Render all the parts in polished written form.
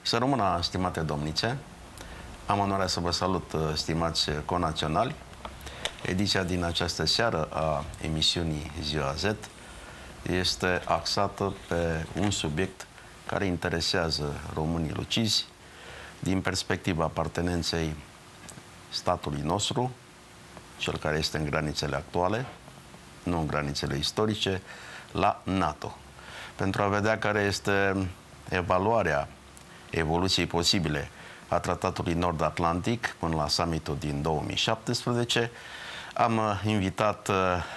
Să rămână, stimate domnițe, am onoarea să vă salut, stimați conaționali. Ediția din această seară a emisiunii Ziua Z este axată pe un subiect care interesează românii lucizi din perspectiva apartenenței statului nostru, cel care este în granițele actuale, nu în granițele istorice, la NATO. Pentru a vedea care este evaluarea evoluției posibile a Tratatului Nord-Atlantic până la summitul din 2017, am invitat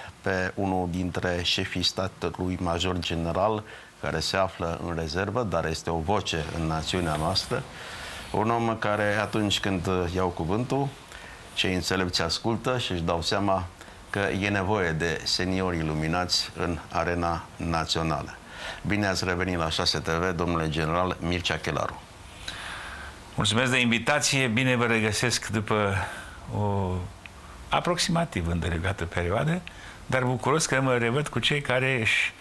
pe unul dintre șefii statului major general, care se află în rezervă, dar este o voce în națiunea noastră, un om care atunci când iau cuvântul, cei înțelepți ascultă și își dau seama că e nevoie de seniori iluminați în arena națională. Bine ați revenit la 6TV, domnule general Mircea Chelaru. Mulțumesc de invitație, bine vă regăsesc după o aproximativ îndelungată perioadă, dar bucuros că mă revăd cu cei care își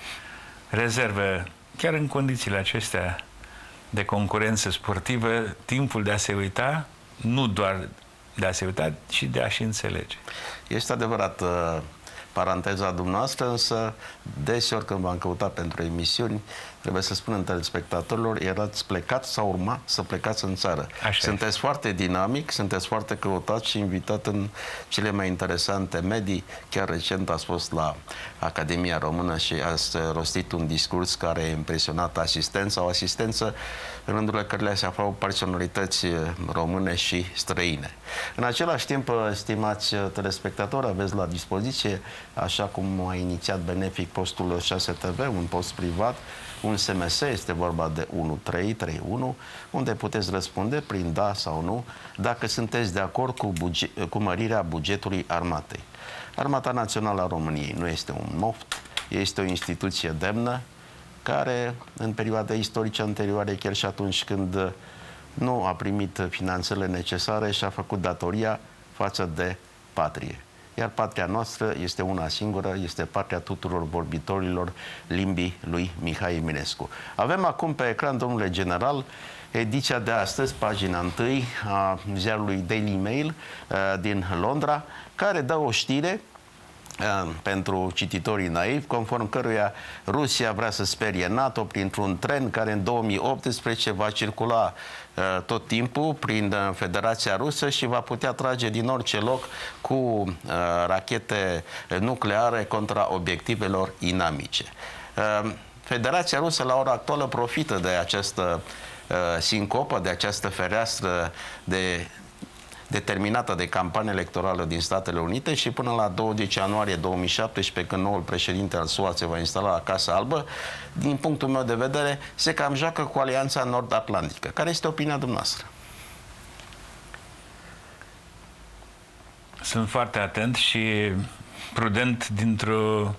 rezervă, chiar în condițiile acestea de concurență sportivă, timpul de a se uita, nu doar de a se uita, ci de a-și înțelege. Este adevărat, paranteza dumneavoastră, însă deseori când v-am căutat pentru emisiuni, trebuie să spunem telespectatorilor, erați plecați sau urma să plecați în țară. Sunteți foarte dinamic, sunteți foarte căutați și invitat în cele mai interesante medii. Chiar recent ați fost la Academia Română și ați rostit un discurs care a impresionat asistența, o asistență în rândurile cărora se aflau personalități române și străine. În același timp, stimați telespectatori, aveți la dispoziție, așa cum a inițiat benefic postul 6TV, un post privat, un SMS, este vorba de 1331, unde puteți răspunde prin da sau nu, dacă sunteți de acord cu mărirea bugetului armatei. Armata Națională a României nu este un moft, este o instituție demnă, care în perioada istorice anterioare, chiar și atunci când nu a primit finanțele necesare, și-a făcut datoria față de patrie. Iar patria noastră este una singură, este patria tuturor vorbitorilor limbii lui Mihai Eminescu. Avem acum pe ecran, domnule general, ediția de astăzi, pagina 1 a ziarului Daily Mail din Londra, care dă o știre pentru cititorii naivi, conform căruia Rusia vrea să sperie NATO printr-un tren care în 2018 va circula tot timpul prin Federația Rusă și va putea trage din orice loc cu rachete nucleare contra obiectivelor inamice. Federația Rusă la ora actuală profită de această sincopă, de această fereastră determinată de campania electorală din Statele Unite și până la 20 ianuarie 2017, când noul președinte al SUA se va instala la Casa Albă, din punctul meu de vedere, se cam joacă cu Alianța Nord-Atlantică. Care este opinia dumneavoastră? Sunt foarte atent și prudent dintr-o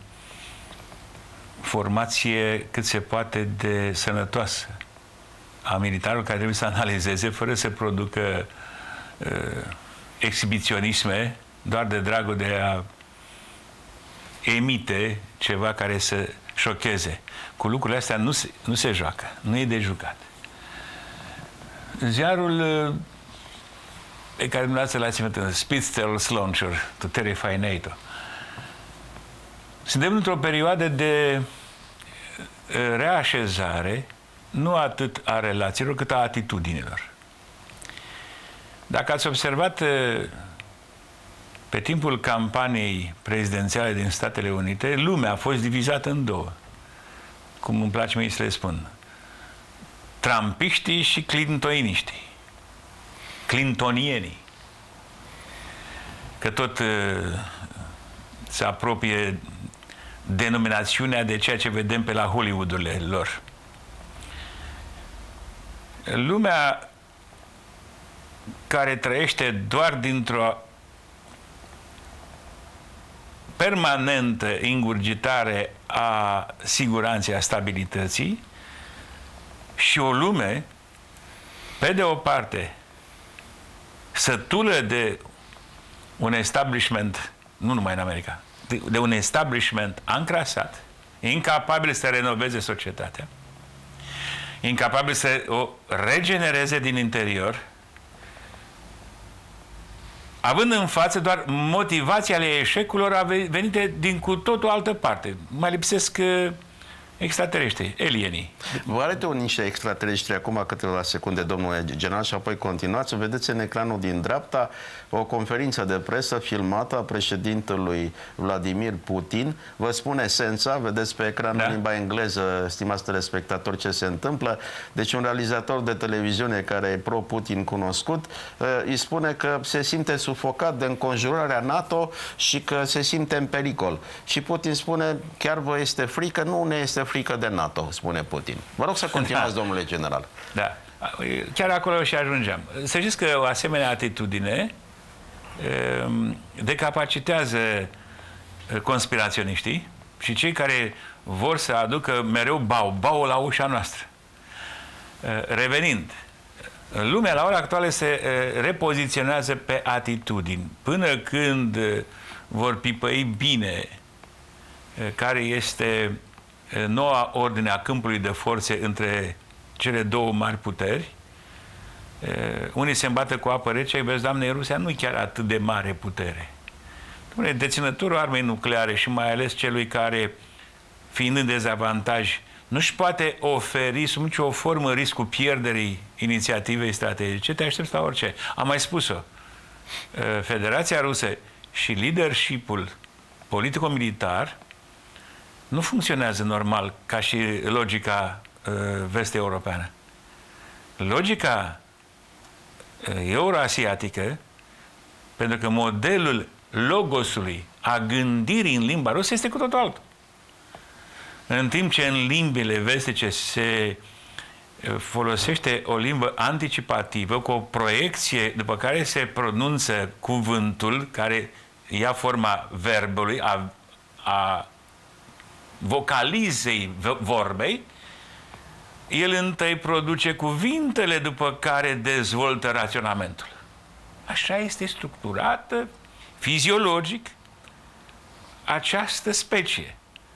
formație cât se poate de sănătoasă a militarului, care trebuie să analizeze fără să producă exhibiționisme doar de dragul de a emite ceva care să șocheze. Cu lucrurile astea nu se joacă, nu e de jucat. Ziarul pe care dumneavoastră l-ați inventat, Spitzel's Launcher to Terrify NATO. Suntem într-o perioadă de reașezare, nu atât a relațiilor, cât a atitudinilor. Dacă ați observat pe timpul campaniei prezidențiale din Statele Unite, lumea a fost divizată în două, cum îmi place mie să le spun. Trumpiștii și clintoniștii. Clintonienii. Că tot se apropie denominațiunea de ceea ce vedem pe la Hollywood-urile lor. Lumea care trăiește doar dintr-o permanentă ingurgitare a siguranței, a stabilității, și o lume, pe de o parte, sătulă de un establishment, nu numai în America, de un establishment ancrasat, incapabil să renoveze societatea, incapabil să o regenereze din interior, având în față doar motivația ale eșecurilor venite din cu totul altă parte. Mai lipsesc extraterestri, alienii. Vă arăt eu niște extraterestri acum câteva secunde, domnule general, și apoi continuați. Vedeți în ecranul din dreapta o conferință de presă filmată a președintelui Vladimir Putin. Vă spun esența, vedeți pe ecran în limba engleză, stimați telespectatori, ce se întâmplă. Deci un realizator de televiziune care e pro-Putin cunoscut îi spune că se simte sufocat de înconjurarea NATO și că se simte în pericol. Și Putin spune, chiar vă este frică? Nu ne este frică de NATO, spune Putin. Vă rog să continuați, domnule general. Da. Chiar acolo și ajungeam. Să știți că o asemenea atitudine decapacitează conspiraționiștii și cei care vor să aducă mereu bau la ușa noastră. Revenind, lumea la ora actuală se repoziționează pe atitudini. Până când vor pipăi bine care este noua ordine a câmpului de forțe între cele două mari puteri, unii se îmbată cu apă rece, vezi, Doamne, Rusia nu e chiar atât de mare putere. Deținătorul armei nucleare și mai ales celui care, fiind în dezavantaj, nu-și poate oferi sub nicio formă riscul pierderii inițiativei strategice, te aștepți la orice. Am mai spus-o. Federația Rusă și leadership-ul politico-militar nu funcționează normal ca și logica vest-europeană. Logica euroasiatică, pentru că modelul logosului, a gândirii în limba rusă, este cu totul altul. În timp ce în limbile vestice se folosește o limbă anticipativă cu o proiecție după care se pronunță cuvântul care ia forma verbului, a vocalizei vorbei, el întâi produce cuvintele după care dezvoltă raționamentul. Așa este structurată fiziologic această specie.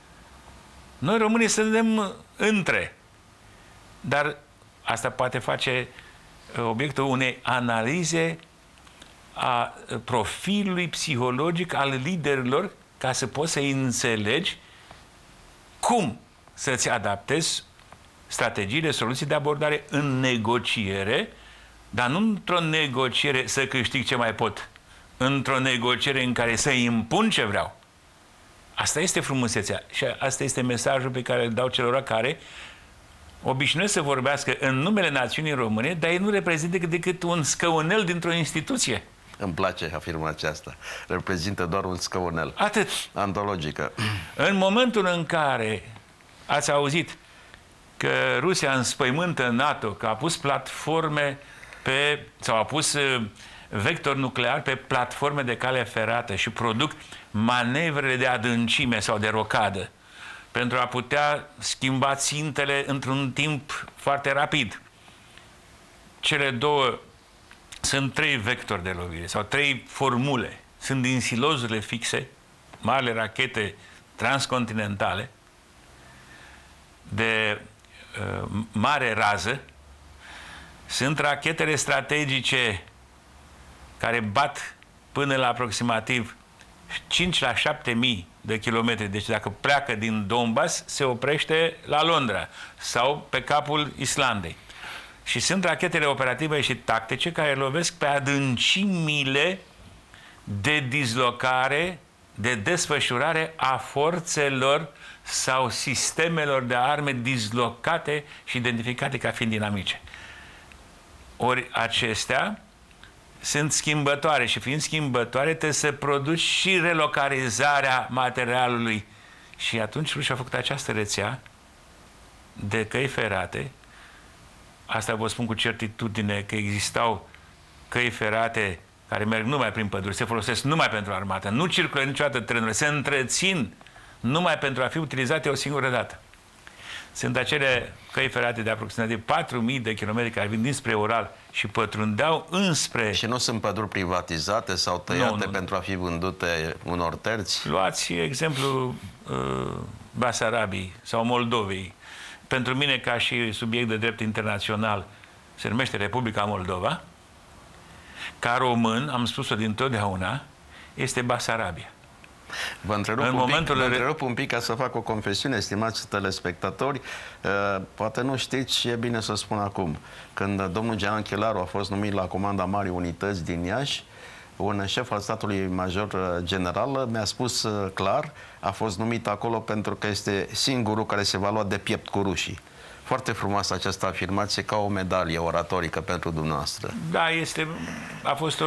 Noi românii suntem între, dar asta poate face obiectul unei analize a profilului psihologic al liderilor ca să poți să înțelegi cum să-ți adaptezi strategiile, soluții de abordare în negociere, dar nu într-o negociere să câștig ce mai pot, într-o negociere în care să impun ce vreau. Asta este frumusețea și asta este mesajul pe care îl dau celor care obișnuiesc să vorbească în numele națiunii române, dar ei nu reprezintă decât un scăunel dintr-o instituție. Îmi place afirmația asta. Reprezintă doar un scăunel. Atât. Antologică. În momentul în care ați auzit că Rusia înspăimântă NATO, că a pus platforme sau a pus vector nuclear pe platforme de cale ferată și produc manevrele de adâncime sau de rocadă pentru a putea schimba țintele într-un timp foarte rapid. Cele două sunt 3 vectori de lovire sau 3 formule. Sunt din silozurile fixe, marile rachete transcontinentale de mare rază, sunt rachetele strategice care bat până la aproximativ 5 la 7.000 de kilometri. Deci dacă pleacă din Donbass, se oprește la Londra sau pe capul Islandei. Și sunt rachetele operative și tactice care lovesc pe adâncimile de dislocare, de desfășurare a forțelor sau sistemelor de arme dislocate și identificate ca fiind dinamice. Ori acestea sunt schimbătoare și fiind schimbătoare trebuie să produci și relocalizarea materialului. Și atunci Rusia a făcut această rețea de căi ferate. Asta vă spun cu certitudine că existau căi ferate care merg numai prin păduri, se folosesc numai pentru armată, nu circulă niciodată trenurile, se întrețin numai pentru a fi utilizate o singură dată. Sunt acele căi ferate de aproximativ 4.000 de kilometri care vin dinspre Ural și pătrundeau înspre... Și nu sunt păduri privatizate sau tăiate pentru a fi vândute unor terți? Luați exemplu Basarabiei sau Moldovei. pentru mine ca și subiect de drept internațional se numește Republica Moldova. Ca român, am spus-o dintotdeauna, este Basarabia. Vă întrerup un pic ca să fac o confesiune, estimați telespectatori. Poate nu știți și e bine să spun acum. Când domnul general Chelaru a fost numit la comanda Marii Unități din Iași, un șef al statului major general mi-a spus clar, a fost numit acolo pentru că este singurul care se va lua de piept cu rușii. Foarte frumoasă această afirmație, ca o medalie oratorică pentru dumneavoastră. Da, a fost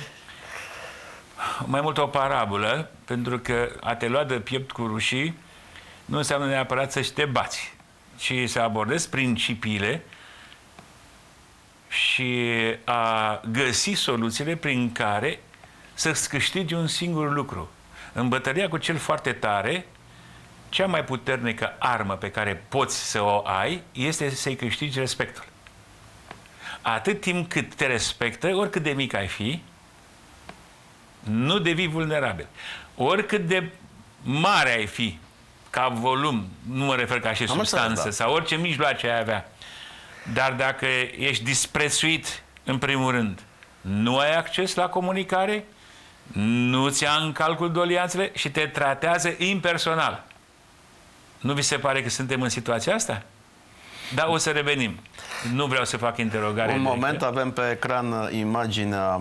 mai mult o parabolă, pentru că a te lua de piept cu rușii nu înseamnă neapărat să te bați, ci să abordezi principiile și a găsi soluțiile prin care să-ți câștigi un singur lucru. În bătălia cu cel foarte tare, cea mai puternică armă pe care poți să o ai este să-i câștigi respectul. Atât timp cât te respectă, oricât de mic ai fi, nu devii vulnerabil. Oricât de mare ai fi, ca volum, nu mă refer ca și substanță, sau orice mijloace ai avea, dar dacă ești disprețuit, în primul rând, nu ai acces la comunicare, nu-ți ia în calcul dolianțele și te tratează impersonal. Nu vi se pare că suntem în situația asta? Da, o să revenim. Nu vreau să fac interogare. Un moment, avem pe ecran imaginea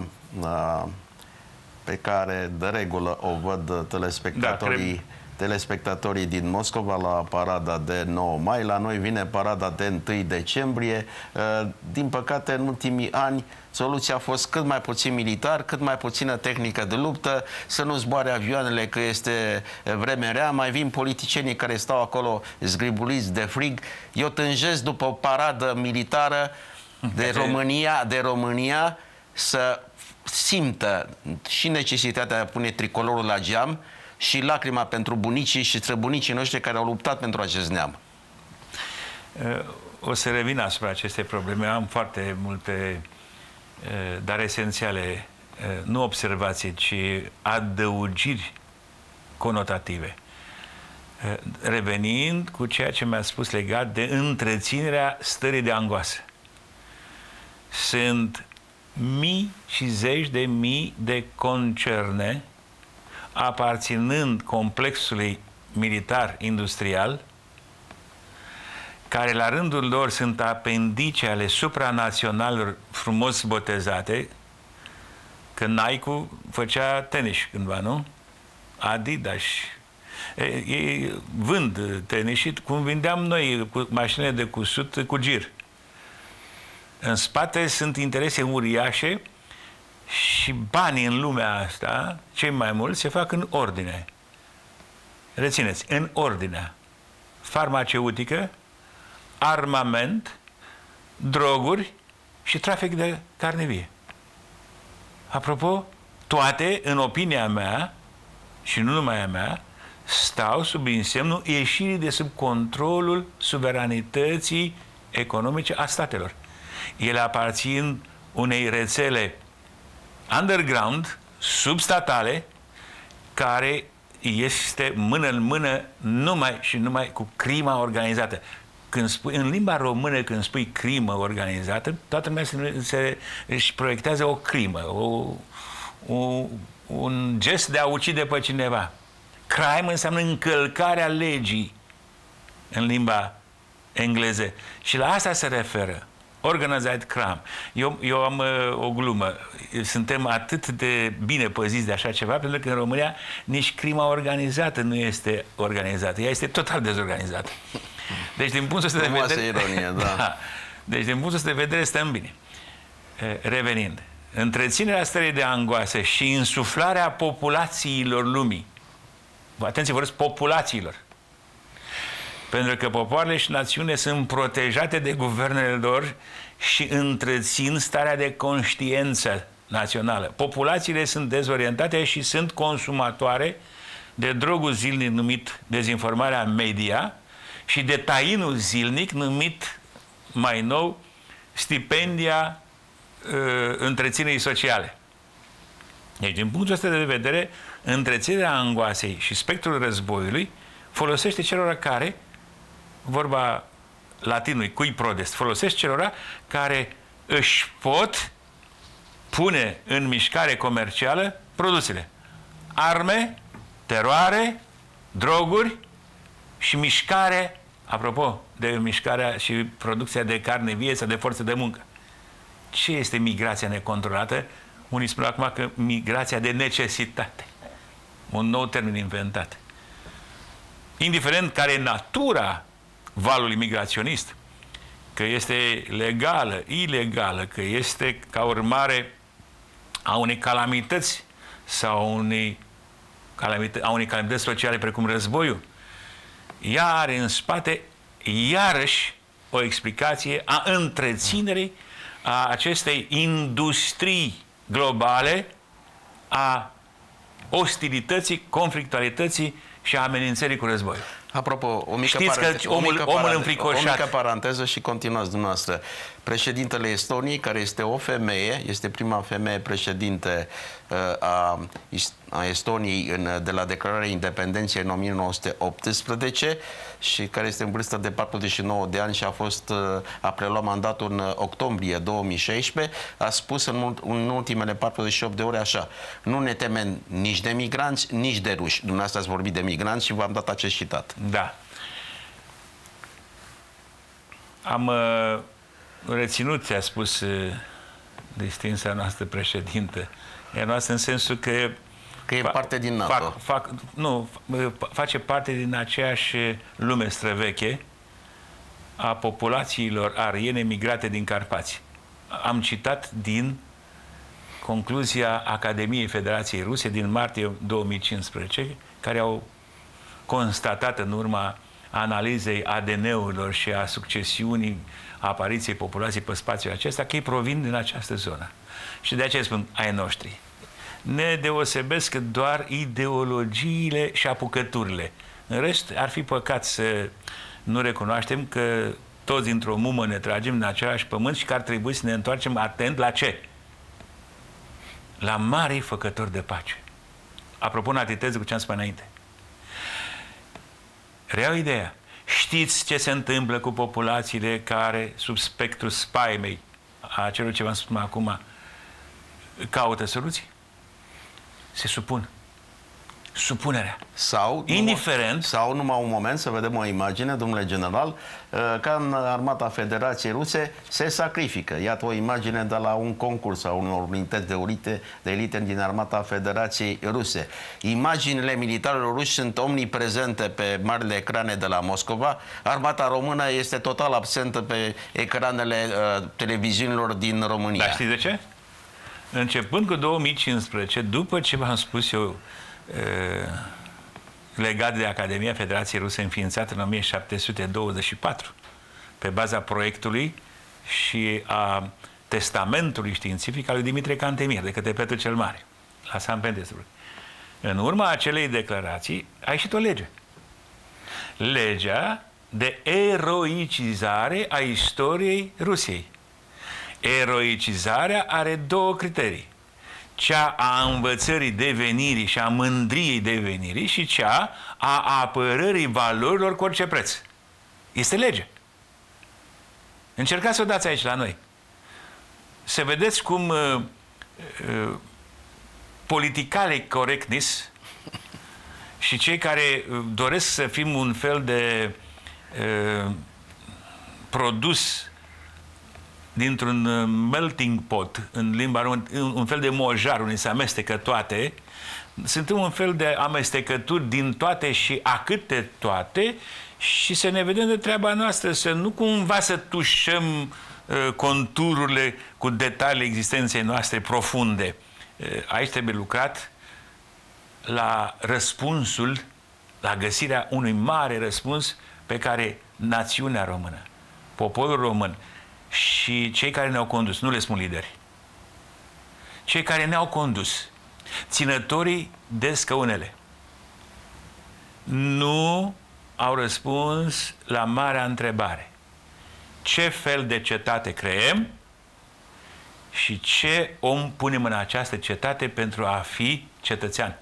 pe care de regulă o văd telespectatorii din Moscova la parada de 9 mai. La noi vine parada de 1 decembrie. Din păcate, în ultimii ani, soluția a fost cât mai puțin militar, cât mai puțină tehnică de luptă, să nu zboare avioanele că este vreme rea, mai vin politicienii care stau acolo zgribuliți de frig. Eu tânjesc după o paradă militară de România să simtă și necesitatea de a pune tricolorul la geam și lacrima pentru bunicii și străbunicii noștri care au luptat pentru acest neam. O să revin asupra acestei probleme. Am foarte multe, dar esențiale, nu observații, ci adăugiri conotative. Revenind cu ceea ce mi-a spus legat de întreținerea stării de angoasă. Sunt mii și zeci de mii de concerne aparținând complexului militar-industrial, care la rândul lor sunt apendice ale supranaționalelor frumos botezate, că Nike făcea tenis cândva, nu? Adidas. Ei vând tenis și cum vindeam noi cu mașinile de cusut cu gir. În spate sunt interese uriașe și banii în lumea asta, cei mai mulți, se fac în ordine. Rețineți, în ordine. Farmaceutică, armament, droguri și trafic de carne vie. Apropo, toate, în opinia mea, și nu numai a mea, stau sub însemnul ieșirii de sub controlul suveranității economice a statelor. Ele aparțin unei rețele underground, substatale, care este mână în mână numai și numai cu crima organizată. Când spui, în limba română, când spui crimă organizată, toată lumea își proiectează o crimă, un gest de a ucide pe cineva. Crime înseamnă încălcarea legii în limba engleză. Și la asta se referă. Organized crime. Eu am o glumă. Suntem atât de bine păziți de așa ceva, pentru că în România nici crima organizată nu este organizată. Ea este total dezorganizată. Deci, din punctul ăsta de vedere... ironie, da. Da. Deci, din punctul ăsta de vedere, stăm bine. Revenind. Întreținerea stării de angoasă și insuflarea populațiilor lumii. Atenție, vorbesc populațiilor. Pentru că popoarele și națiunile sunt protejate de guvernele lor și întrețin starea de conștiință națională. Populațiile sunt dezorientate și sunt consumatoare de drogul zilnic numit dezinformarea media și de tainul zilnic numit mai nou stipendia întreținerii sociale. Deci, din punctul ăsta de vedere, întreținerea angoasei și spectrul războiului folosește celor care, vorba latinului cui prodest, folosesc celora care își pot pune în mișcare comercială produsele. Arme, teroare, droguri și mișcare, apropo de mișcarea și producția de carne vie sau de forță de muncă. Ce este migrația necontrolată? Unii spun acum că migrația de necesitate. Un nou termen inventat. Indiferent care e natura valului migraționist, că este legală, ilegală, că este ca urmare a unei calamități sau a unei calamități sociale precum războiul, ea are în spate iarăși o explicație a întreținerii a acestei industrii globale, a ostilității, conflictualității și a amenințării cu război. Apropo, o mică, înfricoșat. o mică paranteză și continuați dumneavoastră. Președintele Estoniei, care este o femeie, este prima femeie președinte a Estoniei de la declararea independenței în 1918 și care este în vârstă de 49 de ani și a preluat mandatul în octombrie 2016, a spus în ultimele 48 de ore așa: nu ne temem nici de migranți, nici de ruși. Dumneavoastră ați vorbit de migranți și v-am dat acest citat. Da. Am reținut, ți-a spus distinsa noastră președintă, ea noastră în sensul că e parte din NATO. Face parte din aceeași lume străveche a populațiilor ariene migrate din Carpați. Am citat din concluzia Academiei Federației Ruse din martie 2015, care au constatat în urma analizei ADN-urilor și a succesiunii apariției populației pe spațiul acesta, că ei provin din această zonă. Și de aceea spun ai noștri. Ne deosebesc doar ideologiile și apucăturile. În rest, ar fi păcat să nu recunoaștem că toți dintr-o mumă ne tragem în același pământ și că ar trebui să ne întoarcem atent la ce? La marii făcători de pace. Apropo, în antiteză cu ce am spus înainte. Reiau ideea. Știți ce se întâmplă cu populațiile care, sub spectrul spaimei, a celor ce v-am spus acum, caută soluții? Se supun. Supunerea. Sau numai un moment să vedem o imagine, domnule general, ca în armata Federației Ruse se sacrifică. Iată o imagine de la un concurs a unor unități de elite din armata Federației Ruse. Imaginile militarilor ruși sunt omniprezente pe marile ecrane de la Moscova. Armata română este total absentă pe ecranele televiziunilor din România. Dar știți de ce? Începând cu 2015, după ce v-am spus eu legat de Academia Federației Ruse înființată în 1724 pe baza proiectului și a testamentului științific al lui Dimitrie Cantemir de către Petru cel Mare la San Petersburg. În urma acelei declarații a ieșit o lege. Legea de eroicizare a istoriei Rusiei. Eroicizarea are două criterii. Cea a învățării devenirii și a mândriei devenirii și cea a apărării valorilor cu orice preț. Este lege. Încercați să o dați aici la noi. Să vedeți cum politically correctness și cei care doresc să fim un fel de produs dintr-un melting pot, în limba română, un fel de mojar unde se amestecă toate, suntem un fel de amestecături din toate și a câte toate și să ne vedem de treaba noastră, să nu cumva să tușăm contururile cu detalii existenței noastre profunde. Aici trebuie lucrat la răspunsul, la găsirea unui mare răspuns pe care națiunea română, poporul român și cei care ne-au condus, nu le spun lideri, cei care ne-au condus, ținătorii de scăunele, nu au răspuns la marea întrebare. Ce fel de cetate creăm și ce om punem în această cetate pentru a fi cetățean?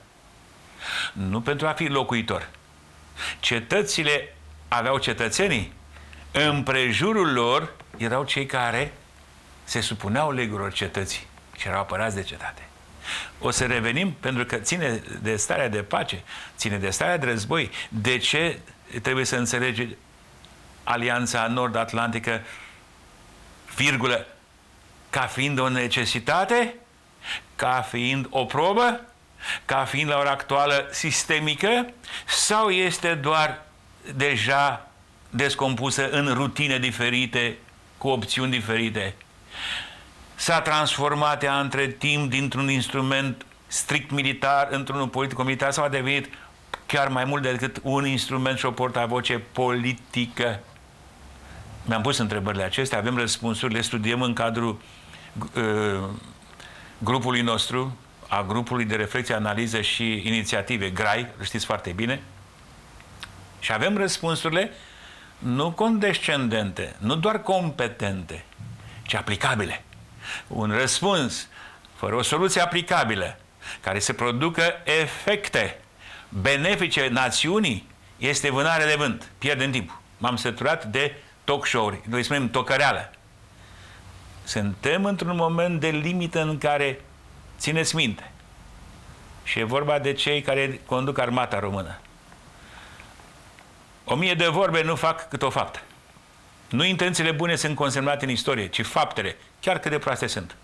Nu pentru a fi locuitor. Cetățile aveau cetățenii Împrejurul lor erau cei care se supuneau legurilor cetății și erau apărați de cetate. O să revenim, pentru că ține de starea de pace, ține de starea de război. De ce trebuie să înțelege Alianța Nord-Atlantică, virgulă, ca fiind o necesitate, ca fiind o probă, ca fiind la ora actuală sistemică, sau este doar deja descompusă în rutine diferite, cu opțiuni diferite? S-a transformat ea între timp dintr-un instrument strict militar într-unul politico-militar sau a devenit chiar mai mult decât un instrument și o portavoce politică? Mi-am pus întrebările acestea, avem răspunsuri, le studiem în cadrul grupului nostru, a grupului de reflexie, analiză și inițiative, GRAI, îl știți foarte bine, și avem răspunsurile nu condescendente, nu doar competente, ci aplicabile. Un răspuns fără o soluție aplicabilă, care să producă efecte benefice națiunii, este vânare de vânt. Pierdem timp. M-am săturat de talk show-uri, noi spunem tocăreală. Suntem într-un moment de limită în care, țineți minte, și e vorba de cei care conduc armata română. 1000 de vorbe nu fac cât o faptă. Nu intențiile bune sunt consemnate în istorie, ci faptele, chiar cât de proaste sunt.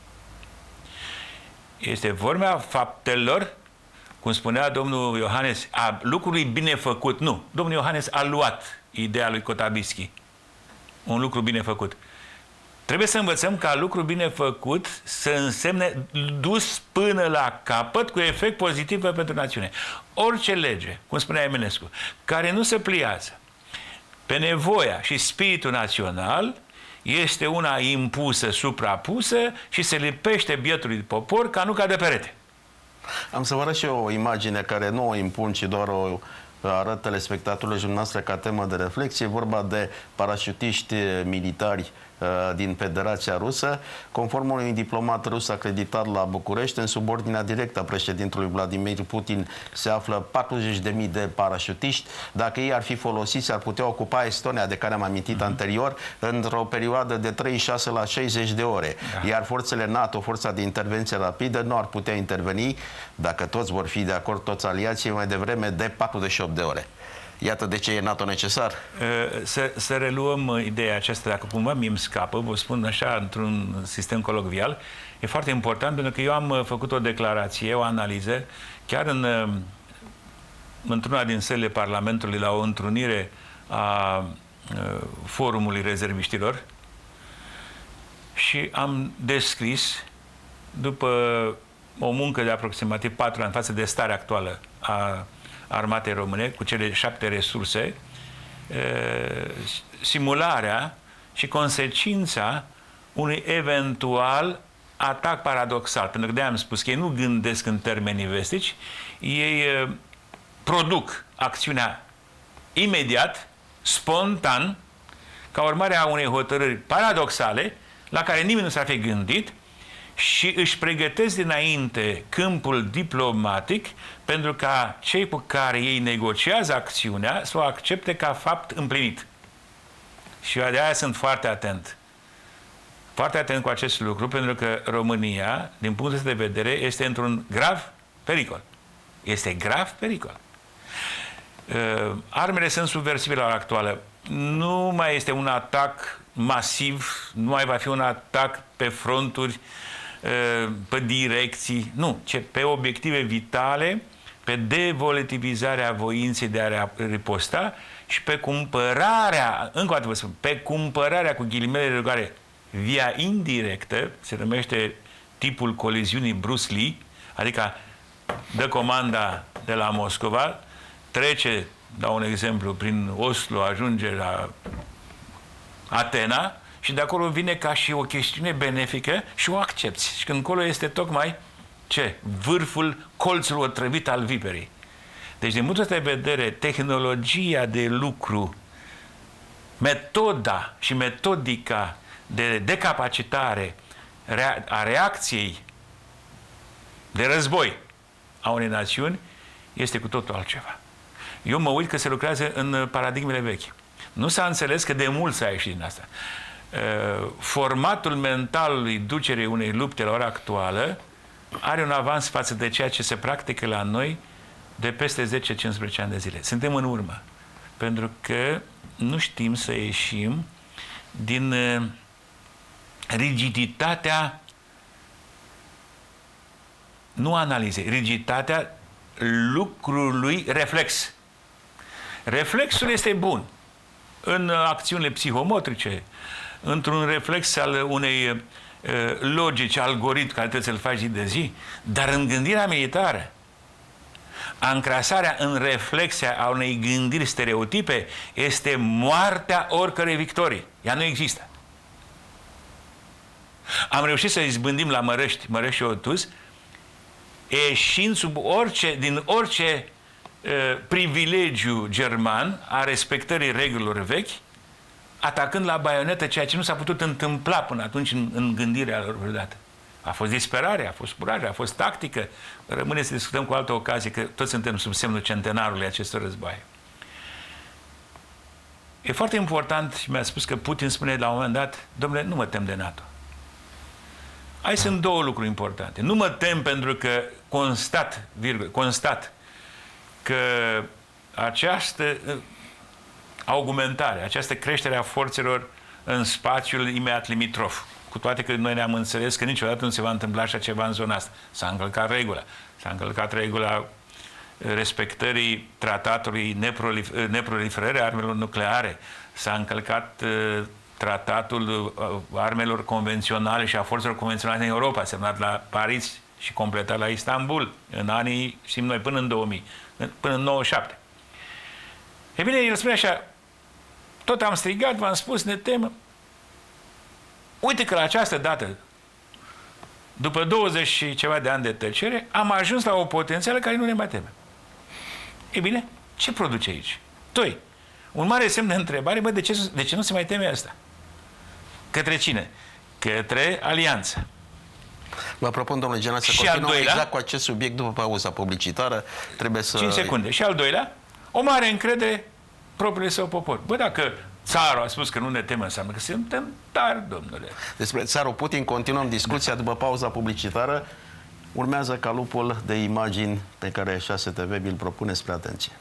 Este vorba faptelor, cum spunea domnul Iohannes, a lucrului bine făcut. Nu, domnul Iohannes a luat ideea lui Cotabischi. Un lucru bine făcut. Trebuie să învățăm ca lucru bine făcut să însemne dus până la capăt cu efect pozitiv pentru națiune. Orice lege, cum spunea Eminescu, care nu se pliază pe nevoia și spiritul național, este una impusă, suprapusă și se lipește bietului popor ca nuca de perete. Am să vă arăt și eu o imagine care nu o impun, ci doar o arăt telespectatorilor dumneavoastră ca temă de reflexie. E vorba de parașutiști militari din Federația Rusă, conform unui diplomat rus acreditat la București, în subordinea directă a președintelui Vladimir Putin se află 40.000 de parașutiști. Dacă ei ar fi folosiți, ar putea ocupa Estonia, de care am amintit anterior, într-o perioadă de 36 la 60 de ore. Iar forțele NATO, forța de intervenție rapidă, nu ar putea interveni, dacă toți vor fi de acord, toți aliații, mai devreme de 48 de ore. Iată de ce e NATO necesar. Să reluăm ideea aceasta, dacă cumva mi-mi scapă, vă spun așa, într-un sistem colocvial, e foarte important, pentru că eu am făcut o declarație, o analiză, chiar într-una din sălile Parlamentului, la o întrunire a forumului rezerviștilor, și am descris, după o muncă de aproximativ 4 ani față de starea actuală a armatei române, cu cele 7 resurse, simularea și consecința unui eventual atac paradoxal. Pentru că de-aia am spus că ei nu gândesc în termeni vestici, ei produc acțiunea imediat, spontan, ca urmare a unei hotărâri paradoxale, la care nimeni nu s-ar fi gândit, și își pregătesc dinainte câmpul diplomatic pentru ca cei cu care ei negociază acțiunea să o accepte ca fapt împlinit. Și eu de aia sunt foarte atent. Foarte atent cu acest lucru, pentru că România, din punctul ăsta de vedere, este într-un grav pericol. Este grav pericol. Armele sunt subversive la ora actuală. Nu mai este un atac masiv, nu mai va fi un atac pe fronturi, pe direcții, nu, ci pe obiective vitale, pe devolatilizarea voinței de a riposta și pe cumpărarea, încă o dată vă spun, pe cumpărarea, cu ghilimele de rigoare, via indirectă, se numește tipul coliziunii Bruce Lee, adică dă comanda de la Moscova, trece, dau un exemplu, prin Oslo, ajunge la Atena, și de acolo vine ca și o chestiune benefică și o accepti. Și când acolo este tocmai ce? Vârful colțului otrăvit al viperii. Deci, din punctul ăsta de vedere, tehnologia de lucru, metoda și metodica de decapacitare a reacției de război a unei națiuni este cu totul altceva. Eu mă uit că se lucrează în paradigmele vechi. Nu s-a înțeles că de mult s-a ieșit din asta. Formatul mental lui ducerii unei lupte la ora actuală are un avans față de ceea ce se practică la noi de peste 10-15 ani de zile. Suntem în urmă. Pentru că nu știm să ieșim din rigiditatea, nu analizei, rigiditatea lucrului reflex. Reflexul este bun în acțiunile psihomotrice, într-un reflex al unei logici, algoritm care trebuie să-l faci zi de zi, dar în gândirea militară, ancrasarea în reflexia a unei gândiri stereotipe este moartea oricărei victorii. Ea nu există. Am reușit să izbândim la Mărăști și Otuz, ieșind din orice privilegiu german a respectării regulilor vechi, atacând la baionetă ceea ce nu s-a putut întâmpla până atunci în gândirea lor vreodată. A fost disperare, a fost curaj, a fost tactică. Rămâne să discutăm cu altă ocazie, că toți suntem sub semnul centenarului acestor războaie. E foarte important, și mi-a spus că Putin spune la un moment dat: domnule, nu mă tem de NATO. Aici sunt două lucruri importante. Nu mă tem pentru că constat că această augmentare, această creștere a forțelor în spațiul imediat limitrof, cu toate că noi ne-am înțeles că niciodată nu se va întâmpla așa ceva în zona asta. S-a încălcat regula. S-a încălcat regula respectării tratatului neproliferării armelor nucleare. S-a încălcat tratatul armelor convenționale și a forțelor convenționale în Europa, semnat la Paris și completat la Istanbul în anii, știm noi, până în 2000, până în 97. E bine, el spune așa: tot am strigat, v-am spus, ne temă. Uite că la această dată, după 20 și ceva de ani de tăcere, am ajuns la o potențială care nu ne mai teme. E bine, ce produce aici? Doi, un mare semn de întrebare: bă, de ce nu se mai teme asta? Către cine? Către alianță. Vă propun, domnule general, să continuăm exact cu acest subiect după pauza publicitară. Trebuie să... 5 secunde. Și al doilea, o mare încredere propriului său popor. Bă, dacă țarul a spus că nu ne temă, înseamnă că suntem tari, domnule. Despre țarul Putin continuăm discuția după pauza publicitară. Urmează calupul de imagini pe care 6TV vi-l propune, spre atenție.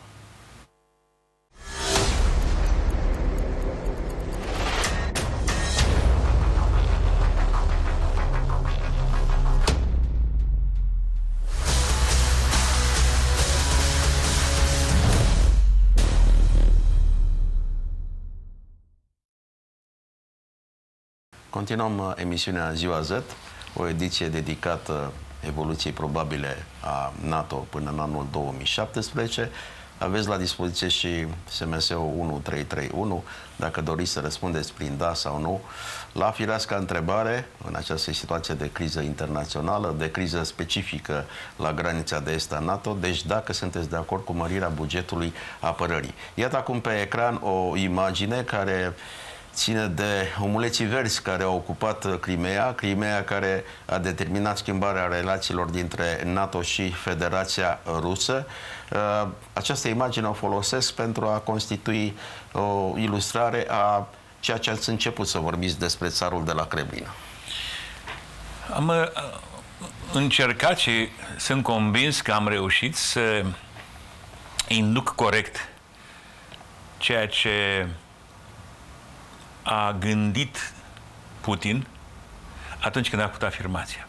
Continuăm emisiunea Ziua Z, o ediție dedicată evoluției probabile a NATO până în anul 2017. Aveți la dispoziție și SMS-ul 1331, dacă doriți să răspundeți prin da sau nu la fireasca întrebare în această situație de criză internațională, de criză specifică la granița de est a NATO, deci dacă sunteți de acord cu mărirea bugetului apărării. Iată acum pe ecran o imagine care ține de omuleții verzi care au ocupat Crimeea care a determinat schimbarea relațiilor dintre NATO și Federația Rusă. Această imagine o folosesc pentru a constitui o ilustrare a ceea ce ați început să vorbiți despre țarul de la Kremlin. Am încercat și sunt convins că am reușit să induc corect ceea ce a gândit Putin atunci când a făcut afirmația.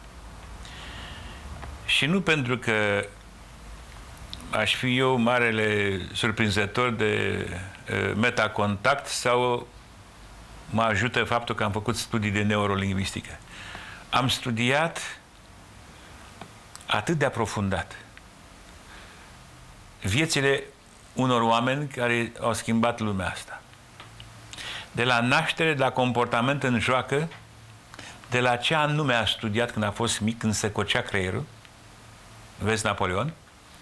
Și nu pentru că aș fi eu marele surprinzător de metacontact sau mă ajută faptul că am făcut studii de neurolingvistică. Am studiat atât de aprofundat viețile unor oameni care au schimbat lumea asta. De la naștere, de la comportament în joacă, de la ce anume a studiat când a fost mic, când se cocea creierul. Vezi Napoleon?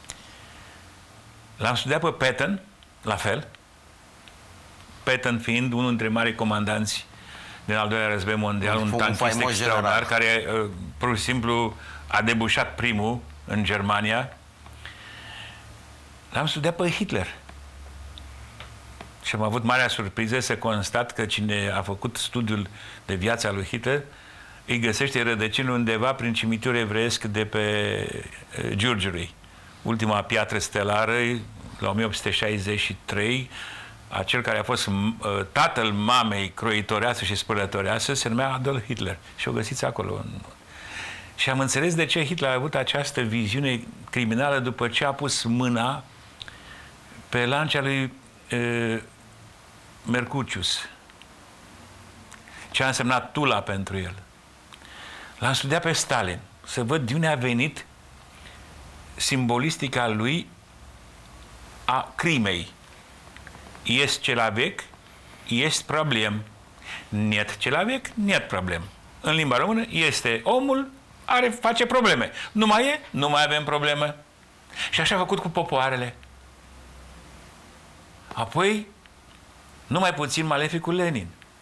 L-am studiat pe Patton, la fel. Patton fiind unul dintre marii comandanți din al doilea război mondial, un tankist extraordinar, care pur și simplu a debușat primul în Germania. L-am studiat pe Hitler. Și am avut marea surpriză să constat că cine a făcut studiul de viața lui Hitler îi găsește rădăcini undeva prin cimitirul evreiesc de pe Giurgiului. Ultima piatră stelară, la 1863, acel care a fost tatăl mamei croitoreasă și spălătoreasă se numea Adolf Hitler. Și o găsiți acolo. Și am înțeles de ce Hitler a avut această viziune criminală după ce a pus mâna pe lancia lui Mercutius. Ce a însemnat Tula pentru el. L-am studiat pe Stalin, să văd de unde a venit simbolistica lui a crimei. Есть человек, есть проблем. Нет человек, нет проблем. În limba română este omul, face probleme. Nu mai e, nu mai avem probleme. Și așa a făcut cu popoarele. Apoi, numai puțin maleficul Lenin.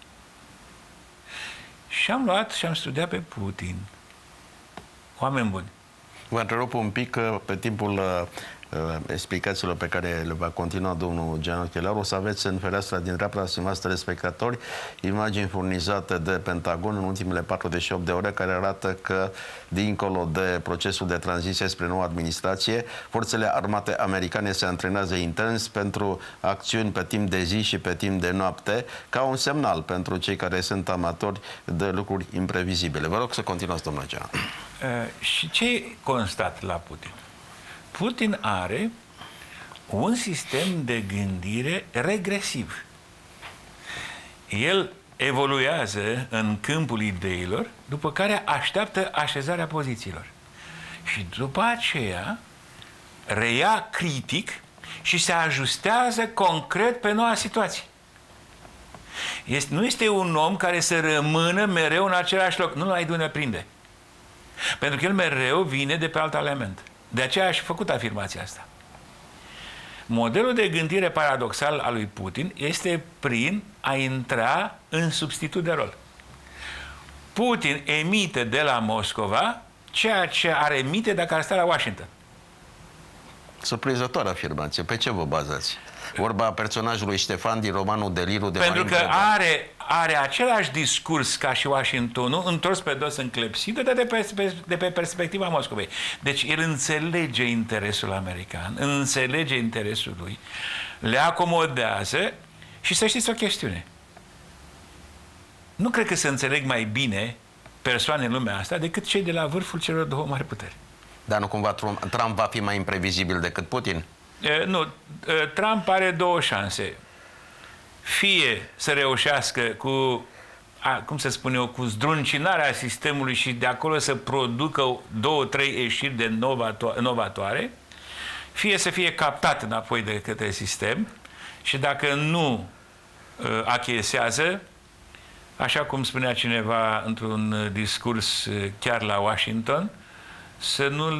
Și am luat și am studiat pe Putin. Oameni buni. Vă întrerup un pic pe timpul explicațiilor pe care le va continua domnul general Chelaru. O să aveți în fereastra din dreapta, stimați telespectatori, imagini furnizate de Pentagon în ultimele 48 de ore, care arată că, dincolo de procesul de tranziție spre noua administrație, forțele armate americane se antrenează intens pentru acțiuni pe timp de zi și pe timp de noapte, ca un semnal pentru cei care sunt amatori de lucruri imprevizibile. Vă rog să continuați, domnule general. Și ce constat la Putin? Putin are un sistem de gândire regresiv. El evoluează în câmpul ideilor, după care așteaptă așezarea pozițiilor. Și după aceea reia critic și se ajustează concret pe noua situație. Nu este un om care să rămână mereu în același loc. Nu-l ai de unde prinde. Pentru că el mereu vine de pe alt element. De aceea și făcut afirmația asta. Modelul de gândire paradoxal al lui Putin este prin a intra în substitut de rol. Putin emite de la Moscova ceea ce ar emite dacă ar sta la Washington. Surprinzătoare afirmație. Pe ce vă bazați? Vorba personajului Ștefan din romanul Delirul de Pentru Marin că are același discurs ca și Washingtonul, întors pe dos în clepsidă, de pe perspectiva Moscovei. Deci el înțelege interesul american, înțelege interesul lui, le acomodează și să știți o chestiune. Nu cred că se înțeleg mai bine persoane în lumea asta decât cei de la vârful celor două mari puteri. Dar nu cumva Trump va fi mai imprevizibil decât Putin? Nu. Trump are două șanse. Fie să reușească cu, cum să spun eu, cu zdruncinarea sistemului și de acolo să producă 2-3 ieșiri de novatoare, fie să fie captat înapoi de către sistem și dacă nu achiesează, așa cum spunea cineva într-un discurs chiar la Washington, să nu-l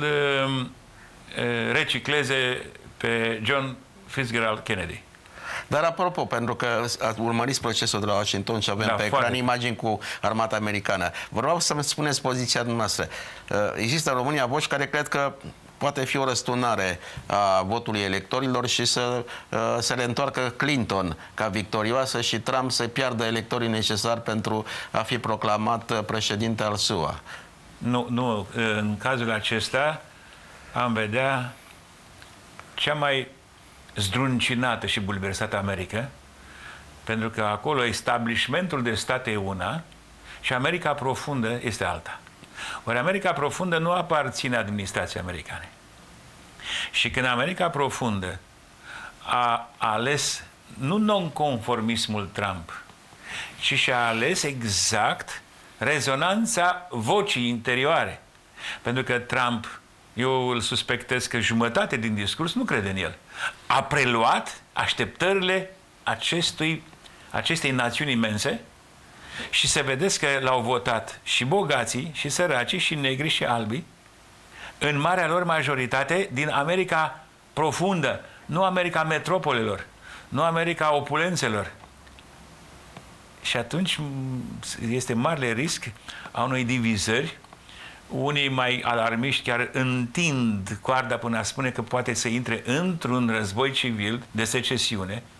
recicleze pe John Fitzgerald Kennedy. Dar apropo, pentru că urmăriți procesul de la Washington și avem pe ecran imagini cu armata americană, vreau să-mi spuneți poziția dumneavoastră. Există în România voci care cred că poate fi o răsturnare a votului electorilor și să se reîntoarcă Clinton ca victorioasă și Trump să piardă electorii necesari pentru a fi proclamat președinte al SUA. Nu, în cazul acesta am vedea cea mai zdruncinată și bulversată America, pentru că acolo establishmentul de stat e una și America profundă este alta. Ori America profundă nu aparține administrației americane. Și când America profundă a ales nu nonconformismul Trump, ci și-a ales exact rezonanța vocii interioare. Pentru că Trump, eu îl suspectez că jumătate din discurs nu crede în el. A preluat așteptările acestei națiuni imense și să vedeți că l-au votat și bogații, și săracii, și negri, și albi, în marea lor majoritate din America profundă, nu America metropolelor, nu America opulențelor. Și atunci este mare risc a unei divizări. Unii mai alarmiști chiar întind coarda până a spune că poate să intre într-un război civil de secesiune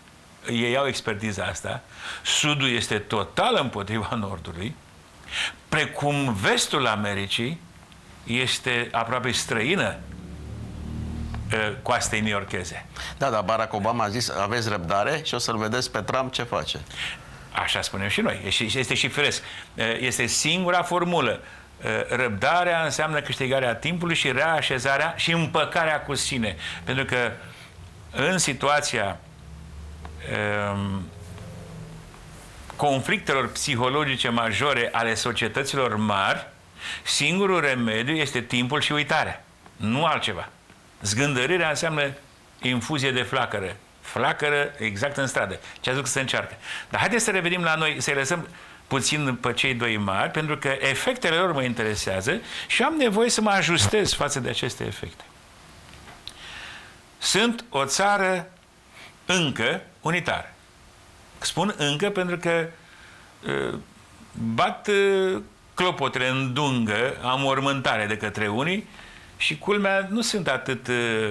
ei au expertiza asta, Sudul este total împotriva Nordului, precum vestul Americii este aproape străină coastei newyorkeze. Da, dar Barack Obama a zis, aveți răbdare și o să-l vedeți pe Trump ce face. Așa spunem și noi. Este și firesc. Este singura formulă. Răbdarea înseamnă câștigarea timpului și reașezarea și împăcarea cu sine. Pentru că în situația conflictelor psihologice majore ale societăților mari, singurul remediu este timpul și uitarea. Nu altceva. Zgândărirea înseamnă infuzie de flacără. Flacără exact în stradă. Ce ați că se încearcă. Dar haideți să revenim la noi, să-i lăsăm puțin pe cei doi mari, pentru că efectele lor mă interesează și am nevoie să mă ajustez față de aceste efecte. Sunt o țară încă unitară. Spun încă pentru că bat clopotele în dungă, am mormântare de către unii și culmea nu sunt atât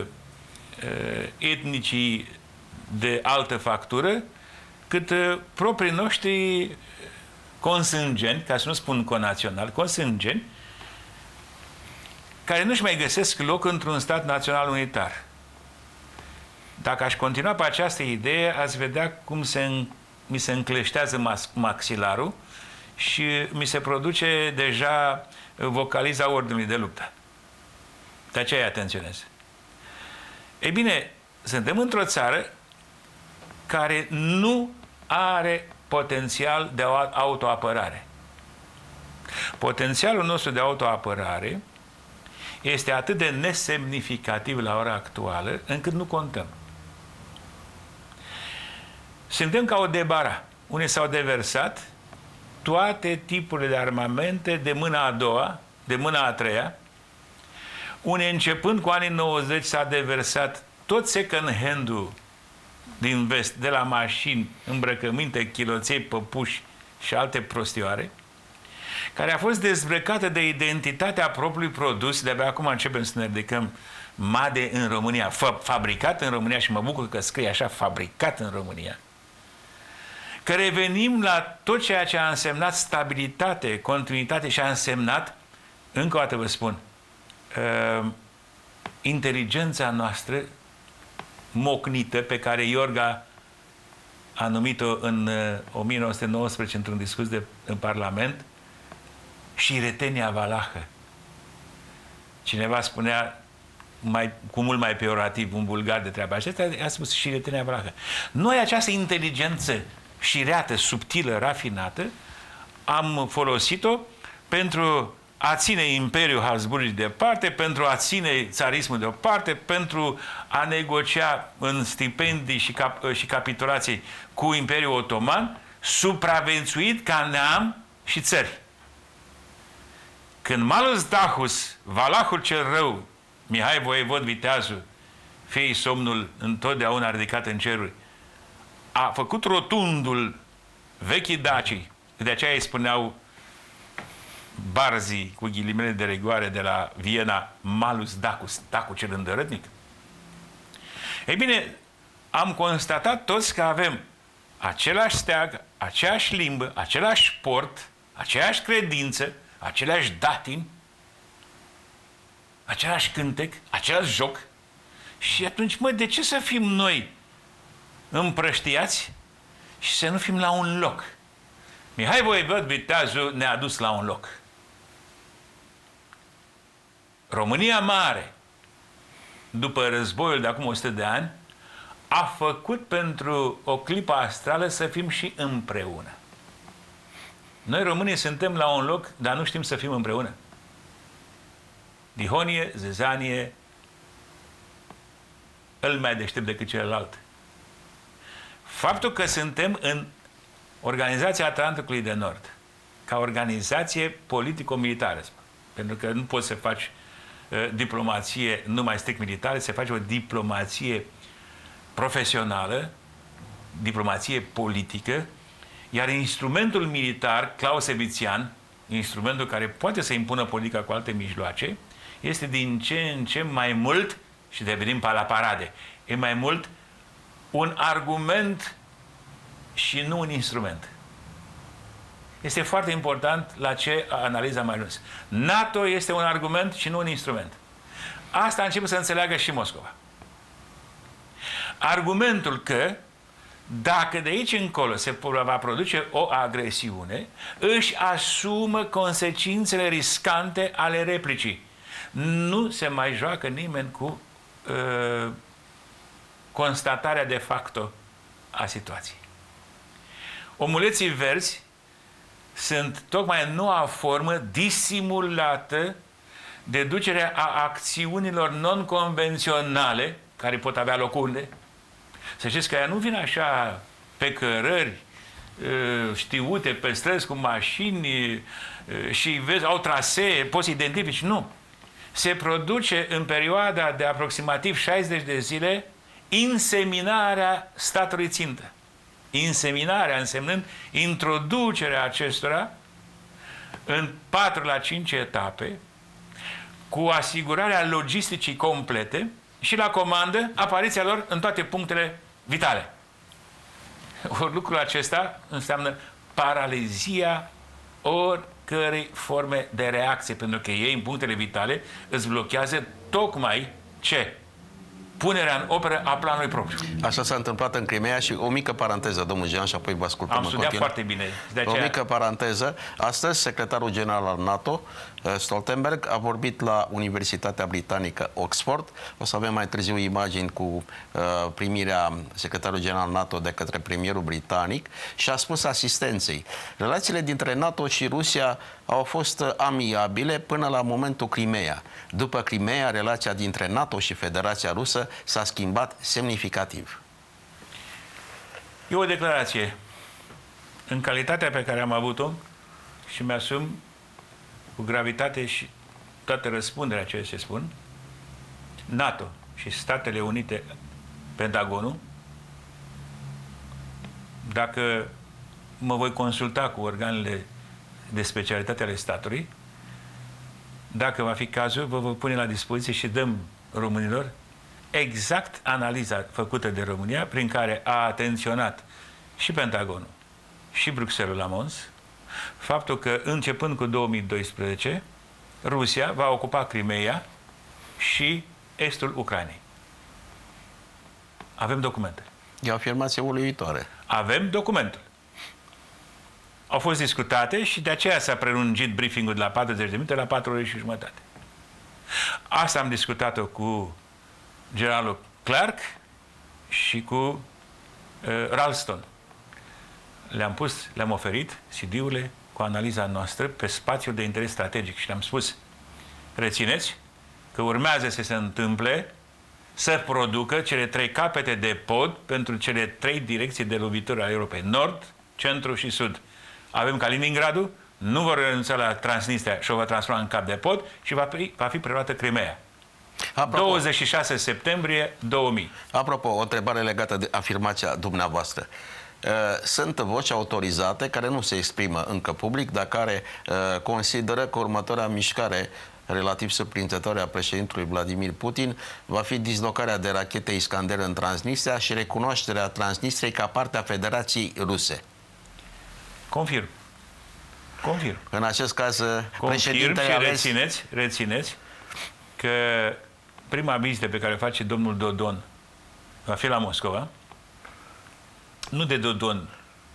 etnicii de altă factură, cât proprii noștri consângeni, ca să nu spun conațional, consângeni, care nu-și mai găsesc loc într-un stat național unitar. Dacă aș continua pe această idee, ați vedea cum mi se încleștează maxilarul și mi se produce deja vocaliza ordinului de luptă. De aceea atenționez. Ei bine, suntem într-o țară care nu are potențial de autoapărare. Potențialul nostru de autoapărare este atât de nesemnificativ la ora actuală, încât nu contăm. Suntem ca o debara. Unii s-au deversat toate tipurile de armamente de mâna a doua, de mâna a treia. Unii, începând cu anii 90, s-a deversat tot second hand-ul din vest, de la mașini, îmbrăcăminte, chiloței, păpuși și alte prostioare, care a fost dezbrăcată de identitatea propriului produs. De-abia acum începem să ne ridicăm made în România, fabricat în România, și mă bucur că scrie așa, fabricat în România. Că revenim la tot ceea ce a însemnat stabilitate, continuitate și a însemnat, încă o dată vă spun, inteligența noastră mocnită, pe care Iorga a numit-o în 1919 într-un discurs în Parlament, și retenia valahă. Cineva spunea cu mult mai peorativ, un vulgar de treaba aceasta, a spus și retenia valahă. Noi această inteligență șireată, subtilă, rafinată, am folosit-o pentru a ține Imperiul Habsburgic deoparte, pentru a ține țarismul deoparte, pentru a negocia în stipendii și capitulații cu Imperiul Otoman, supraviețuit ca neam și țări. Când Malus Dahus, valahul cel rău, Mihai Voievod Viteazul, fiii somnul întotdeauna ridicat în ceruri, a făcut rotundul vechii dacii, de aceea îi spuneau barzii cu ghilimele de rigoare de la Viena, Malus Dacus, Dacul cel îndărătnic. Ei bine, am constatat toți că avem același steag, aceeași limbă, același sport, aceeași credință, aceleași datini, același cântec, același joc. Și atunci, mă, de ce să fim noi împrăștiați și să nu fim la un loc? Mihai Voievod Viteazul ne-a dus la un loc. România mare, după războiul de acum 100 de ani, a făcut pentru o clipă astrală să fim și împreună. Noi românii suntem la un loc, dar nu știm să fim împreună. Dihonie, zezanie, îl mai deștept decât celălalt. Faptul că suntem în Organizația Atlanticului de Nord, ca organizație politico-militară, pentru că nu poți să faci diplomație numai strict militară, se face o diplomație profesională, diplomație politică, iar instrumentul militar, clausewitzian, instrumentul care poate să impună politica cu alte mijloace, este din ce în ce mai mult, și devenim la parade, e mai mult un argument și nu un instrument. Este foarte important la ce analiză am ajuns. NATO este un argument și nu un instrument. Asta a început să înțeleagă și Moscova. Argumentul că dacă de aici încolo se va produce o agresiune, își asumă consecințele riscante ale replicii. Nu se mai joacă nimeni cu constatarea de facto a situației. Omuleții verzi sunt tocmai în noua formă disimulată de ducerea a acțiunilor non-convenționale care pot avea loc unde. Să știți că ea nu vine așa pe cărări știute pe străzi cu mașini și vezi, au trasee, poți identifici. Nu. Se produce în perioada de aproximativ 60 de zile inseminarea statului țintă. Inseminarea însemnând introducerea acestora în 4 la 5 etape, cu asigurarea logisticii complete și la comandă apariția lor în toate punctele vitale. Ori lucrul acesta înseamnă paralizia oricărei forme de reacție, pentru că ei, în punctele vitale, îți blochează tocmai ce? Punerea în operă a planului propriu. Așa s-a întâmplat în Crimea și o mică paranteză, domnul Jean, și apoi vă ascultăm. Am studiat foarte bine. De aceea... O mică paranteză. Astăzi, secretarul general al NATO, Stoltenberg, a vorbit la Universitatea Britanică Oxford. O să avem mai târziu imagini cu primirea secretarului general NATO de către premierul britanic și a spus asistenței: relațiile dintre NATO și Rusia au fost amiabile până la momentul Crimea. După Crimea, relația dintre NATO și Federația Rusă s-a schimbat semnificativ. E o declarație în calitatea pe care am avut-o și mi-asum cu gravitate și toată răspunderea ce se spun. NATO și Statele Unite, Pentagonul, dacă mă voi consulta cu organele de specialitate ale statului, dacă va fi cazul, vă voi pune la dispoziție și dăm românilor exact analiza făcută de România, prin care a atenționat și Pentagonul și Bruxelles la Mons faptul că, începând cu 2012, Rusia va ocupa Crimea și estul Ucrainei. Avem documente. E o afirmație uluitoare. Avem documentul. Au fost discutate și de aceea s-a prelungit briefing-ul de la 40 de minute la 4 ore și jumătate. Asta am discutat-o cu generalul Clark și cu Ralston. Le-am oferit CD-urile cu analiza noastră pe spațiul de interes strategic și le-am spus: rețineți că urmează să se întâmple să producă cele 3 capete de pod pentru cele 3 direcții de lovitură a Europei: Nord, Centru și Sud. Avem Kaliningradul, nu vor renunța la Transnistria și o va transforma în cap de pod și va fi preluată Crimea. 26 septembrie 2000. Apropo, o întrebare legată de afirmația dumneavoastră. Sunt voci autorizate care nu se exprimă încă public, dar care consideră că următoarea mișcare relativ surprinzătoare a președintelui Vladimir Putin va fi dislocarea de rachete Iskander în Transnistria și recunoașterea Transnistriei ca parte a Federației Ruse. Confirm. Confirm. În acest caz, președintele și rețineți că prima vizită pe care o face domnul Dodon va fi la Moscova. Nu de Dodon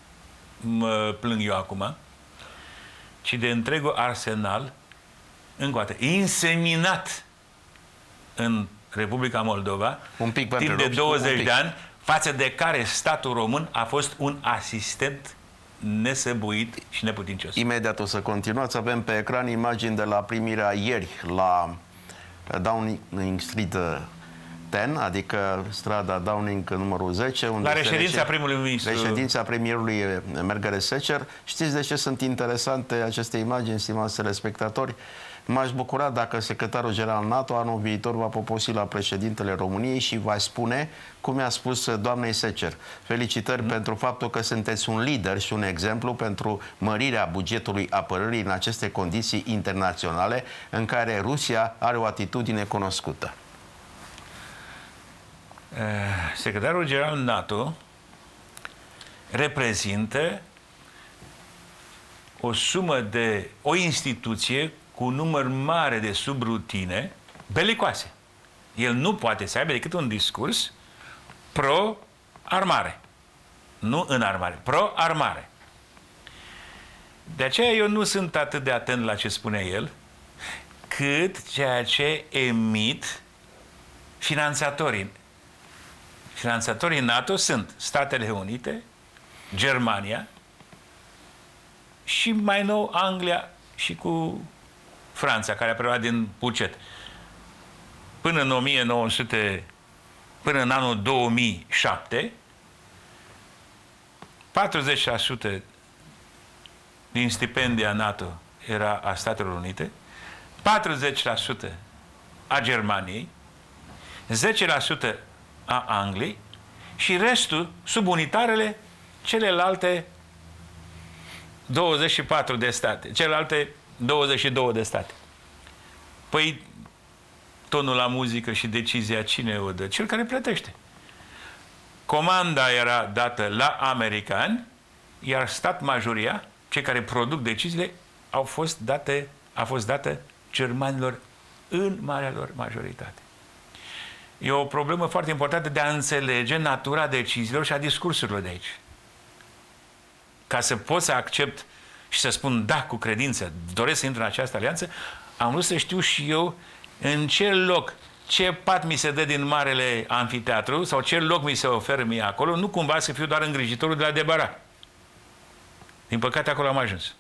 mă plâng eu acum, ci de întregul arsenal, încă o dată, inseminat în Republica Moldova, timp de 20 de ani, față de care statul român a fost un asistent nesăbuit și neputincios. Imediat o să continuați. Avem pe ecran imagini de la primirea ieri la Downing Street 10, adică strada Downing numărul 10. Unde la reședința primului ministru. Reședința premierului Margaret Thatcher. Știți de ce sunt interesante aceste imagini, stimați telespectatori? M-aș bucura dacă secretarul general NATO anul viitor va poposi la președintele României și va spune, cum i-a spus doamnei Thatcher: felicitări pentru faptul că sunteți un lider și un exemplu pentru mărirea bugetului apărării în aceste condiții internaționale în care Rusia are o atitudine cunoscută. Secretarul general NATO reprezintă o instituție cu un număr mare de subrutine belicoase. El nu poate să aibă decât un discurs pro-armare. Nu în armare, pro-armare. De aceea eu nu sunt atât de atent la ce spune el, cât ceea ce emit finanțatorii. Finanțatorii NATO sunt Statele Unite, Germania și mai nou Anglia și cu Franța, care a preluat din buget. Până în anul 2007, 40% din stipendia NATO era a Statelor Unite, 40% a Germaniei, 10% a Angliei și restul, subunitarele, celelalte 24 de state, celelalte 22 de state. Păi, tonul la muzică și decizia cine o dă? Cel care plătește. Comanda era dată la americani, iar stat majoria, cei care produc deciziile, a fost dată germanilor în marea lor majoritate. E o problemă foarte importantă de a înțelege natura deciziilor și a discursurilor de aici. Ca să pot să accept și să spun da cu credință, doresc să intru în această alianță, am vrut să știu și eu în ce loc, ce pat mi se dă din marele anfiteatru sau ce loc mi se oferă mie acolo, nu cumva să fiu doar îngrijitorul de la Debara. Din păcate acolo am ajuns.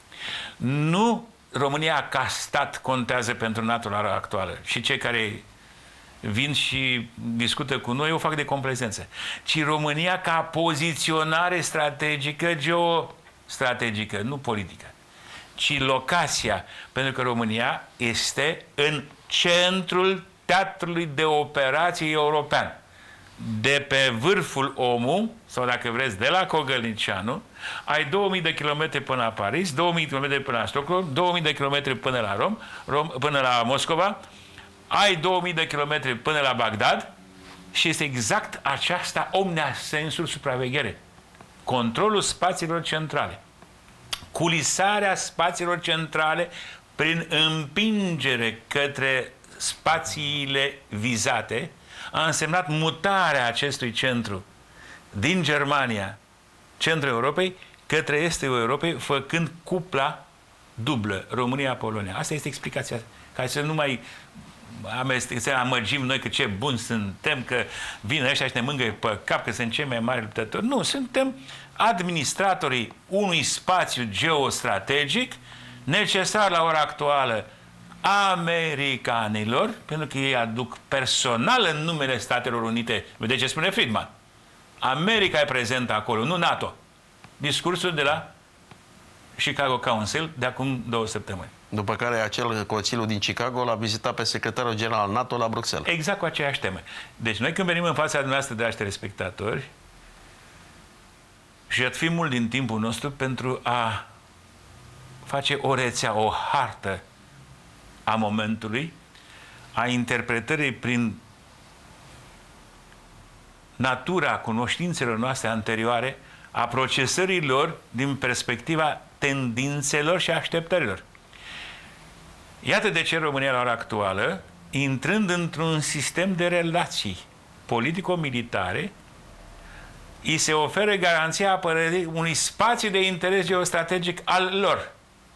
Nu România ca stat contează pentru NATO la ora actuală și cei care vin și discută cu noi o fac de complacență, ci România ca poziționare strategică, geostrategică, nu politică, ci locația, pentru că România este în centrul teatrului de operații european. De pe vârful OMU, sau dacă vreți, de la Cogălnicianu, ai 2000 de kilometri până la Paris, 2000 de kilometri până la Stockholm, 2000 de kilometri până la până la Moscova, ai 2000 de kilometri până la Bagdad și este exact aceasta omnia sensul supraveghere. Controlul spațiilor centrale. Culisarea spațiilor centrale prin împingere către spațiile vizate a însemnat mutarea acestui centru din Germania, centrul Europei, către estul Europei, făcând cupla dublă, România-Polonia. Asta este explicația, ca să nu mai să amăgim noi că ce buni suntem, că vin ăștia și ne mângâie pe cap, că sunt cei mai mari luptători. Nu, suntem administratorii unui spațiu geostrategic necesar la ora actuală americanilor, pentru că ei aduc personal în numele Statelor Unite. Vedeți ce spune Friedman? America e prezentă acolo, nu NATO. Discursul de la Chicago Council de acum 2 săptămâni. După care acel Consiliu din Chicago l-a vizitat pe secretarul general NATO la Bruxelles. Exact cu aceeași temă. Deci noi când venim în fața dumneavoastră, dragi telespectatori, jertfim mult din timpul nostru pentru a face o rețea, o hartă a momentului, a interpretării prin natura cunoștințelor noastre anterioare, a procesării lor din perspectiva tendințelor și așteptărilor. Iată de ce România la ora actuală, intrând într-un sistem de relații politico-militare, îi se oferă garanția apărării unui spațiu de interes geostrategic al lor.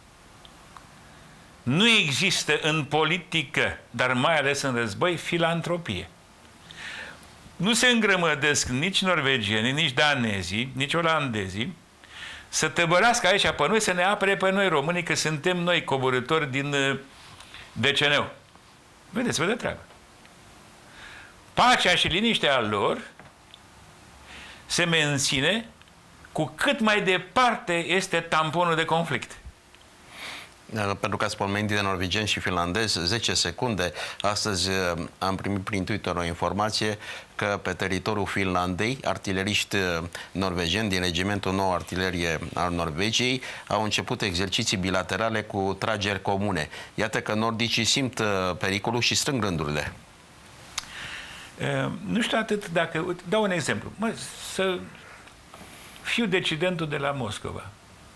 Nu există în politică, dar mai ales în război, filantropie. Nu se îngrămădesc nici norvegienii, nici danezii, nici olandezii să tăbărească aici pe noi, să ne apere pe noi românii, că suntem noi coborâtori din DCN-ul. Vedeți, vă de treabă. Pacea și liniștea lor se menține cu cât mai departe este tamponul de conflict. Pentru că ați pomenit de norvegieni și finlandezi, 10 secunde. Astăzi am primit prin Twitter o informație că pe teritoriul Finlandei, artileriști norvegieni din regimentul nou artilerie al Norvegiei au început exerciții bilaterale cu trageri comune. Iată că nordicii simt pericolul și strâng rândurile. Nu știu atât dacă... Dau un exemplu. fiu decidentul de la Moscova.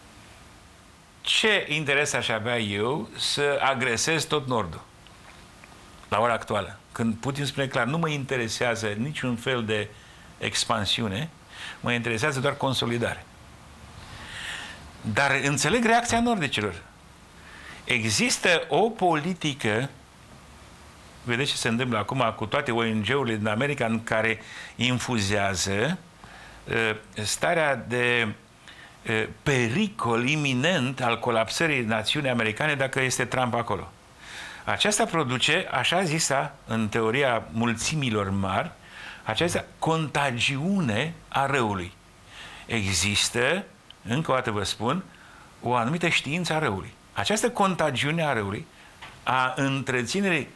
Ce interes aș avea eu să agresez tot Nordul la ora actuală? Când Putin spune clar, nu mă interesează niciun fel de expansiune, mă interesează doar consolidare. Dar înțeleg reacția nordicilor. Există o politică, vedeți ce se întâmplă acum cu toate ONG-urile din America, în care infuzează starea de pericol iminent al colapsării națiunii americane dacă este Trump acolo. Aceasta produce, așa zisa, în teoria mulțimilor mari, această contagiune a răului. Există, încă o dată vă spun, o anumită știință a răului. Această contagiune a răului, a întreținerii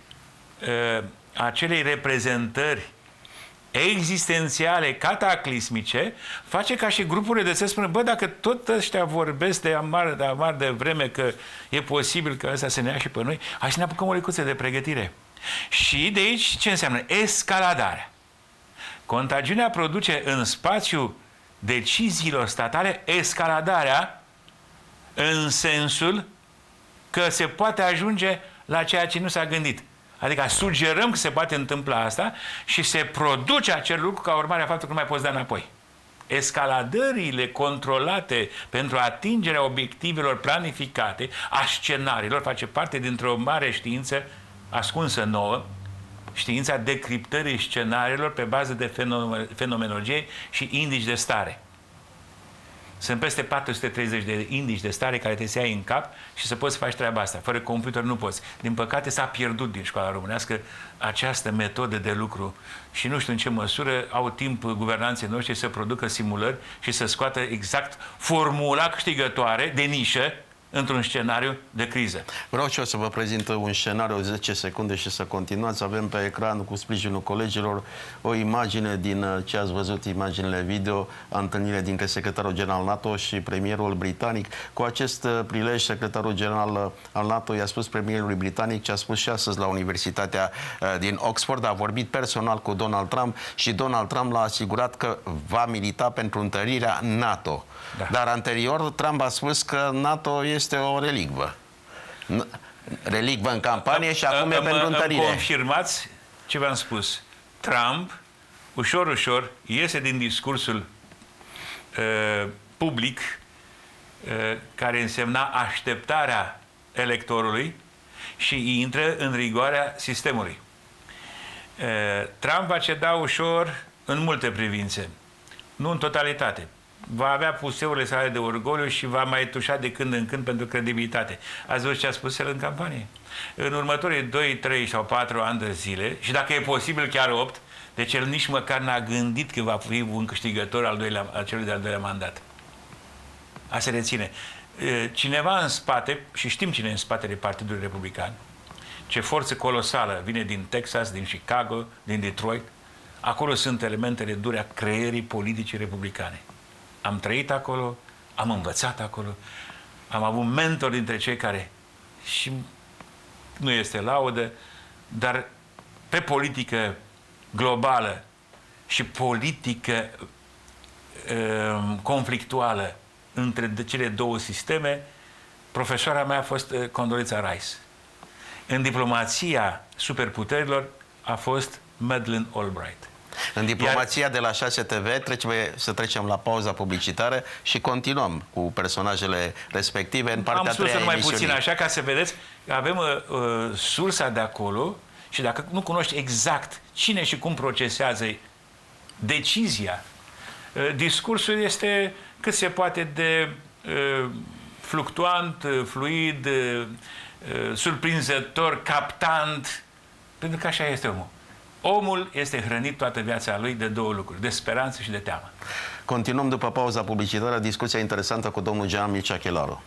acelei reprezentări existențiale, cataclismice, face ca și grupurile de să spună, bă, dacă tot ăștia vorbesc de amar de vreme că e posibil că ăsta să ne ia și pe noi, hai să ne apucăm o lecuță de pregătire. Și de aici ce înseamnă? Escaladarea. Contagiunea produce în spațiul deciziilor statale escaladarea în sensul că se poate ajunge la ceea ce nu s-a gândit. Adică sugerăm că se poate întâmpla asta și se produce acel lucru ca urmare a faptului că nu mai poți da înapoi. Escaladările controlate pentru atingerea obiectivelor planificate, a scenariilor, face parte dintr-o mare știință ascunsă nouă, știința decriptării scenariilor pe bază de fenomenologie și indici de stare. Sunt peste 430 de indici de stare care te iei în cap și să poți să faci treaba asta. Fără computer nu poți. Din păcate s-a pierdut din școala românească această metodă de lucru și nu știu în ce măsură au timp guvernanții noștri să producă simulări și să scoată exact formula câștigătoare de nișă într-un scenariu de criză. Vreau și eu să vă prezint un scenariu 10 secunde și să continuați. Avem pe ecran, cu sprijinul colegilor, o imagine din ce ați văzut, imaginile video, a întâlnire dintre secretarul general NATO și premierul britanic. Cu acest prilej, secretarul general al NATO i-a spus premierului britanic ce a spus și astăzi la Universitatea din Oxford. A vorbit personal cu Donald Trump și Donald Trump l-a asigurat că va milita pentru întărirea NATO. Da. Dar anterior, Trump a spus că NATO este o relicvă. Relicvă în campanie și acum e pentru întărire. Îmi confirmați ce v-am spus. Trump, ușor, ușor, iese din discursul public care însemna așteptarea electorului și intră în rigoarea sistemului. Trump va ceda ușor în multe privințe. Nu în totalitate. Va avea puseurile sale de orgoliu și va mai tușa de când în când pentru credibilitate. Ați văzut ce a spus el în campanie? În următorii 2, 3 sau 4 ani de zile, și dacă e posibil chiar 8, deci el nici măcar n-a gândit că va fi un câștigător al celui de-al doilea mandat. A se reține. Cineva în spate, și știm cine e în spatele Partidului Republican, ce forță colosală vine din Texas, din Chicago, din Detroit, acolo sunt elementele dure a creierii politicii republicane. Am trăit acolo, am învățat acolo, am avut mentori dintre cei care, și nu este laudă, dar pe politică globală și politică conflictuală între cele două sisteme, profesoara mea a fost Condoleezza Rice. În diplomația superputerilor a fost Madeleine Albright. În diplomația de la 6 TV să trecem la pauza publicitară și continuăm cu personajele respective în partea a treia mai puțin așa, ca să vedeți că avem sursa de acolo și dacă nu cunoști exact cine și cum procesează decizia, discursul este cât se poate de fluctuant, fluid, surprinzător, captant, pentru că așa este omul. Omul este hrănit toată viața lui de două lucruri, de speranță și de teamă. Continuăm după pauza publicitară, discuția interesantă cu domnul Jean Mircea Chelaru.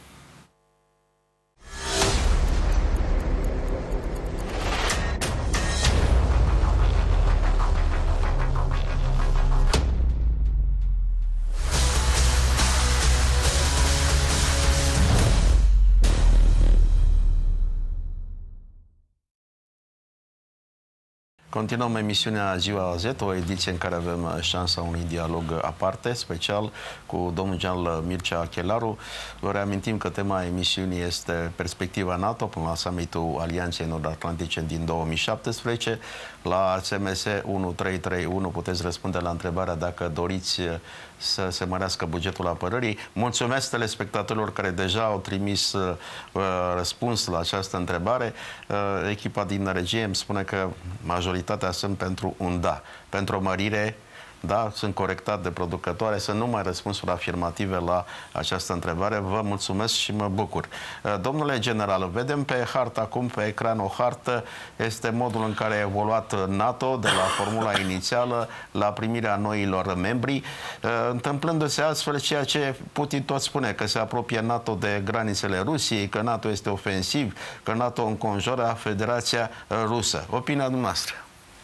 Continuăm emisiunea Ziua Z, o ediție în care avem șansa unui dialog aparte, special cu domnul general Mircea Achelaru. Vă reamintim că tema emisiunii este perspectiva NATO până la summitul Alianței Nord-Atlantice din 2017. La SMS 1331 puteți răspunde la întrebarea dacă doriți să se mărească bugetul apărării. Mulțumesc telespectatorilor care deja au trimis răspuns la această întrebare. Echipa din regie îmi spune că majoritatea sunt pentru un da. Pentru o mărire, da, sunt corectat de producătoare, sunt numai răspunsuri afirmative la această întrebare. Vă mulțumesc și mă bucur. Domnule general, vedem pe hartă acum, pe ecran, o hartă. Este modul în care a evoluat NATO de la formula inițială la primirea noilor membri, întâmplându-se astfel ceea ce Putin tot spune, că se apropie NATO de granițele Rusiei, că NATO este ofensiv, că NATO înconjoară Federația Rusă. Opinia dumneavoastră?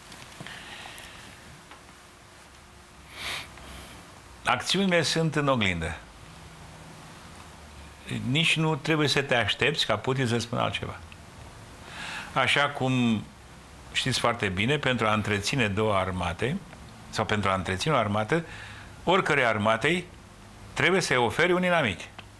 Acțiunile sunt în oglindă. Nici nu trebuie să te aștepți ca Putin să spună altceva. Așa cum știți foarte bine, pentru a întreține două armate, sau pentru a întreține o armată, oricărei armatei trebuie să-i oferi un inamic.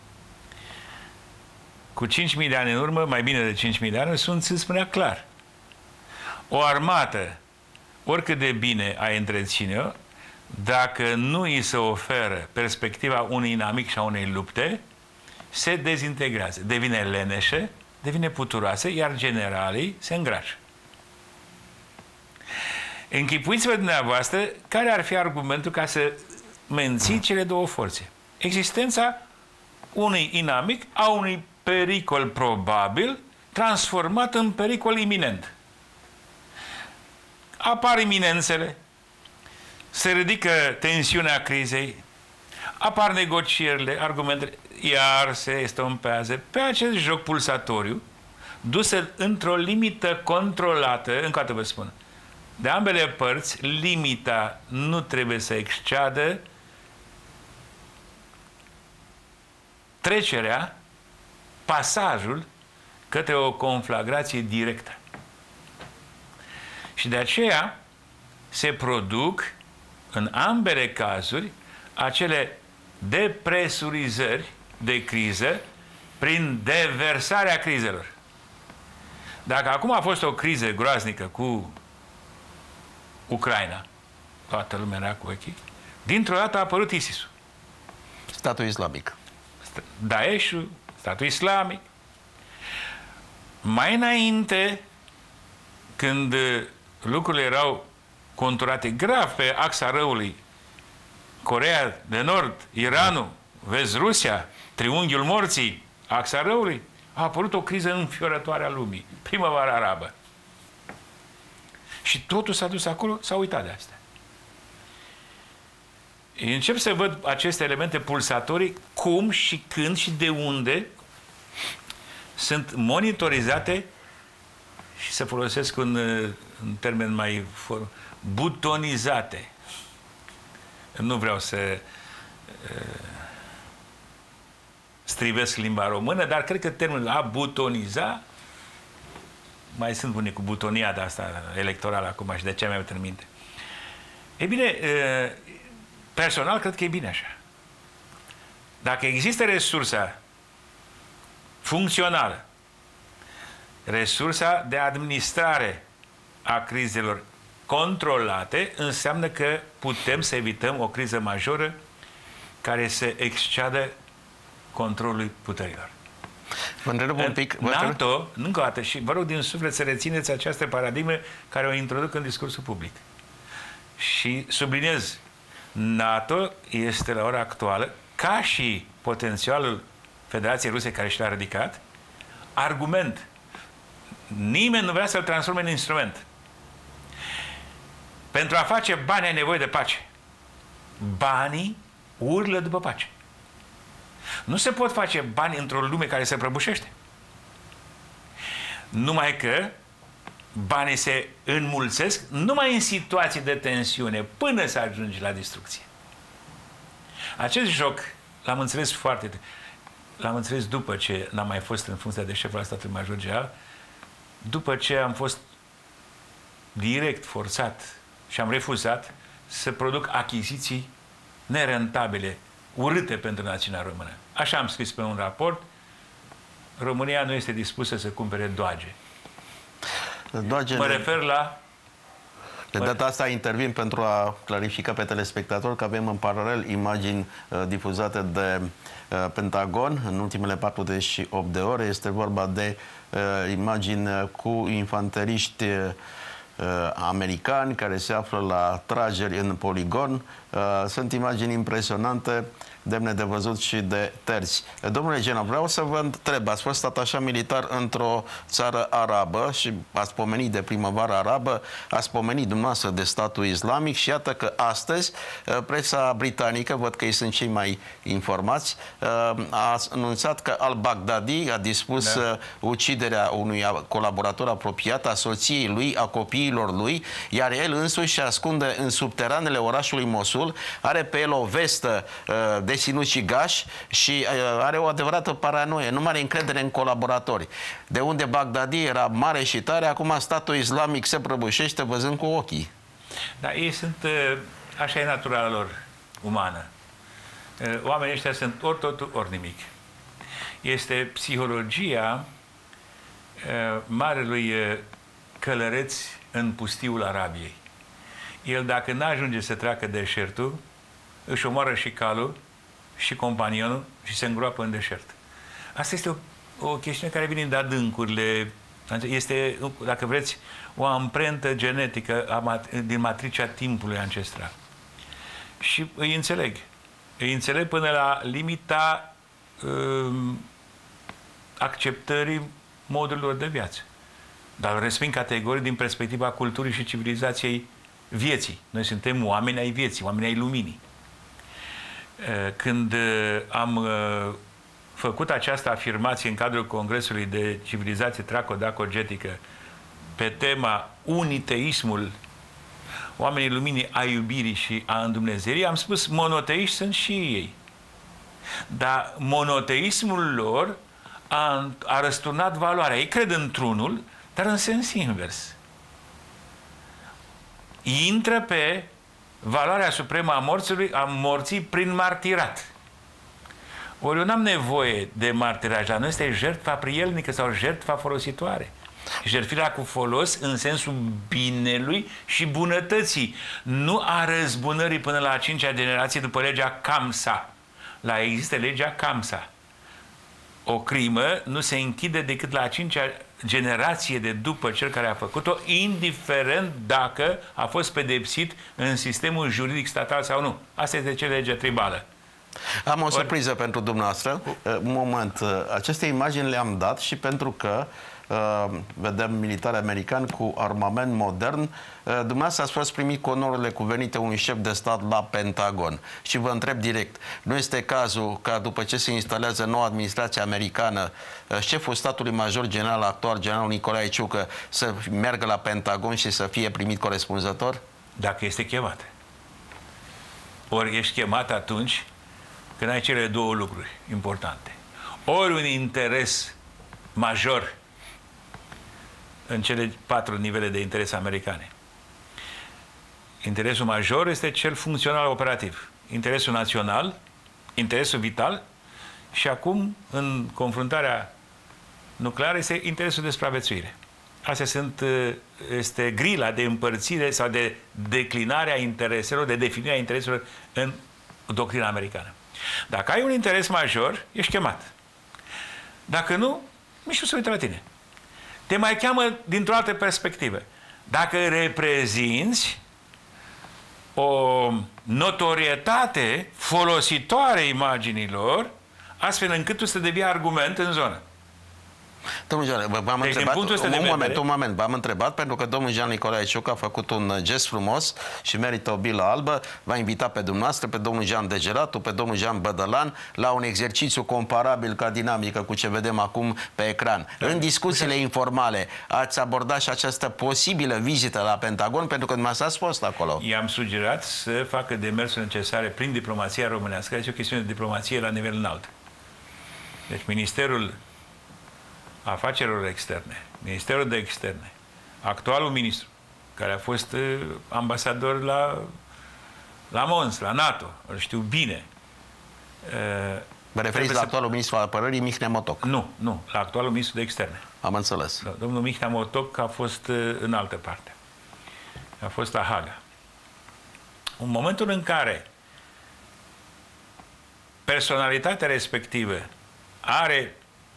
Cu 5.000 de ani în urmă, mai bine de 5.000 de ani, Sun Tzu spunea clar. O armată, oricât de bine ai întreține-o, dacă nu îi se oferă perspectiva unui inamic și a unei lupte, se dezintegrează, devine leneșă, devine puturoasă, iar generalii se îngrașă. Închipuiți-vă dumneavoastră care ar fi argumentul ca să menții cele două forțe. Existența unui inamic, a unui pericol probabil, transformat în pericol iminent. Apar iminențele, se ridică tensiunea crizei, apar negocierile, argumentele, iar se estompează pe acest joc pulsatoriu, dusă într-o limită controlată, încă o dată vă spun, de ambele părți, limita nu trebuie să exceadă trecerea, pasajul către o conflagrație directă. Și de aceea se produc în ambele cazuri acele depresurizări de criză prin deversarea crizelor. Dacă acum a fost o criză groaznică cu Ucraina, toată lumea era cu ochii, dintr-o dată a apărut ISIS-ul. Statul islamic. Daesh-ul, statul islamic. Mai înainte, când lucrurile erau conturate grav pe axa răului, Coreea de Nord, Iranul, vezi Rusia, triunghiul morții, axa răului, a apărut o criză înfiorătoare a lumii, primăvara arabă. Și totul s-a dus acolo, s-a uitat de asta. Încep să văd aceste elemente pulsatorii, cum și când și de unde sunt monitorizate și să folosesc un termen mai butonizate. Nu vreau să strivesc limba română, dar cred că termenul a butoniza, mai sunt unii cu butonia de asta electorală acum și de ce mi-am uitat în minte. E bine, personal cred că e bine așa. Dacă există resursa funcțională, resursa de administrare a crizelor controlate, înseamnă că putem să evităm o criză majoră care să exceadă controlului puterilor. Vă întreb un pic. NATO, încă o dată, și vă rog din suflet să rețineți această paradigmă care o introduc în discursul public. Și subliniez, NATO este la ora actuală, ca și potențialul Federației Ruse care și l-a ridicat, argument. Nimeni nu vrea să-l transforme în instrument. Pentru a face bani ai nevoie de pace. Banii urlă după pace. Nu se pot face bani într-o lume care se prăbușește. Numai că banii se înmulțesc numai în situații de tensiune, până să ajungi la distrucție. Acest joc l-am înțeles l-am înțeles după ce n-am mai fost în funcția de șef al statului major general, după ce am fost direct, forțat, și am refuzat să produc achiziții nerentabile, urâte pentru națiunea română. Așa am scris pe un raport. România nu este dispusă să cumpere doage. Mă refer la... De data asta intervin pentru a clarifica pe telespectatori că avem în paralel imagini difuzate de Pentagon în ultimele 48 de ore. Este vorba de imagini cu infanteriști americani care se află la trageri în poligon. Sunt imagini impresionante, demne de văzut și de terți. Domnule general, vreau să vă întreb, ați fost atașat militar într-o țară arabă și ați pomenit de primăvara arabă, ați pomenit dumneavoastră de statul islamic și iată că astăzi presa britanică, văd că ei sunt cei mai informați, a anunțat că al-Baghdadi a dispus uciderea unui colaborator apropiat, a soției lui, a copiilor lui, iar el însuși se ascunde în subteranele orașului Mosul, are pe el o vestă de sinucigaș și are o adevărată paranoie, nu mai are încredere în colaboratori. De unde Baghdadi era mare și tare, acum statul islamic se prăbușește văzând cu ochii. Da, ei sunt, așa e natura lor umană. Oamenii ăștia sunt ori totul, ori nimic. Este psihologia marelui călăreț în pustiul Arabiei. El, dacă n-ajunge să treacă deșertul, își omoară și calul și companionul și se îngroapă în deșert. Asta este o chestiune care vine de adâncurile. Este, dacă vreți, o amprentă genetică din matricea timpului ancestral. Și îi înțeleg. Îi înțeleg până la limita acceptării modurilor de viață. Dar îl resping categoric din perspectiva culturii și civilizației vieții. Noi suntem oameni ai vieții, oameni ai luminii. Când am făcut această afirmație în cadrul Congresului de Civilizație Traco-Daco-Getică pe tema uniteismul, oamenii luminii a iubirii și a îndumnezeirii, am spus monoteiști sunt și ei. Dar monoteismul lor a răsturnat valoarea. Ei cred într-unul, dar în sens invers. Intră pe valoarea supremă a morții prin martirat. Ori eu n-am nevoie de martiraj, dar nu este jertfa prielnică sau jertfa folositoare. Jertfirea cu folos în sensul binelui și bunătății, nu a răzbunării până la a 5-a generație după legea Kamsa. Există legea Kamsa. O crimă nu se închide decât la a 5-a generație de după cel care a făcut-o, indiferent dacă a fost pedepsit în sistemul juridic statal sau nu. Asta este ce lege tribală. Am o surpriză pentru dumneavoastră. Un moment. Aceste imagini le-am dat și pentru că vedem militari americani cu armament modern. Dumneavoastră ați fost primit cu onorurile cuvenite unui șef de stat la Pentagon. Și vă întreb direct, nu este cazul ca după ce se instalează noua administrație americană, șeful statului major general actual, generalul Nicolae Ciucă, să meargă la Pentagon și să fie primit corespunzător? Dacă este chemat. Ori ești chemat atunci când ai cele două lucruri importante. Ori un interes major în cele 4 nivele de interes americane. Interesul major este cel funcțional operativ. Interesul național, interesul vital și acum, în confruntarea nucleară, este interesul de supraviețuire. Astea este grila de împărțire sau de declinare a intereselor, de definire a intereselor în doctrina americană. Dacă ai un interes major, ești chemat. Dacă nu, nici nu se uită la tine. Te mai cheamă dintr-o altă perspectivă. Dacă reprezinți o notorietate folositoare imaginilor, astfel încât tu să devii argument în zonă. Domnul Jean, v-am întrebat, un moment, v-am întrebat pentru că domnul Jean Nicolae Ciucă a făcut un gest frumos și merită o bilă albă. V-a invitat pe dumneavoastră, pe domnul Jean Degeratu, pe domnul Jean Bădălan la un exercițiu comparabil ca dinamică cu ce vedem acum pe ecran. În discuțiile informale ați abordat și această posibilă vizită la Pentagon pentru că dumneavoastră ați fost acolo. I-am sugerat să facă demersul necesare prin diplomația românească. Este o chestiune de diplomație la nivel înalt. Deci Ministerul Afacerilor Externe, Ministerul de Externe, actualul ministru care a fost ambasador la Mons, la NATO, îl știu bine. Vă referiți la actualul ministru al apărării, Mihnea Motoc? Nu, la actualul ministru de externe. Am înțeles. Domnul Mihnea Motoc a fost în altă parte. A fost la Haga. În momentul în care personalitatea respectivă are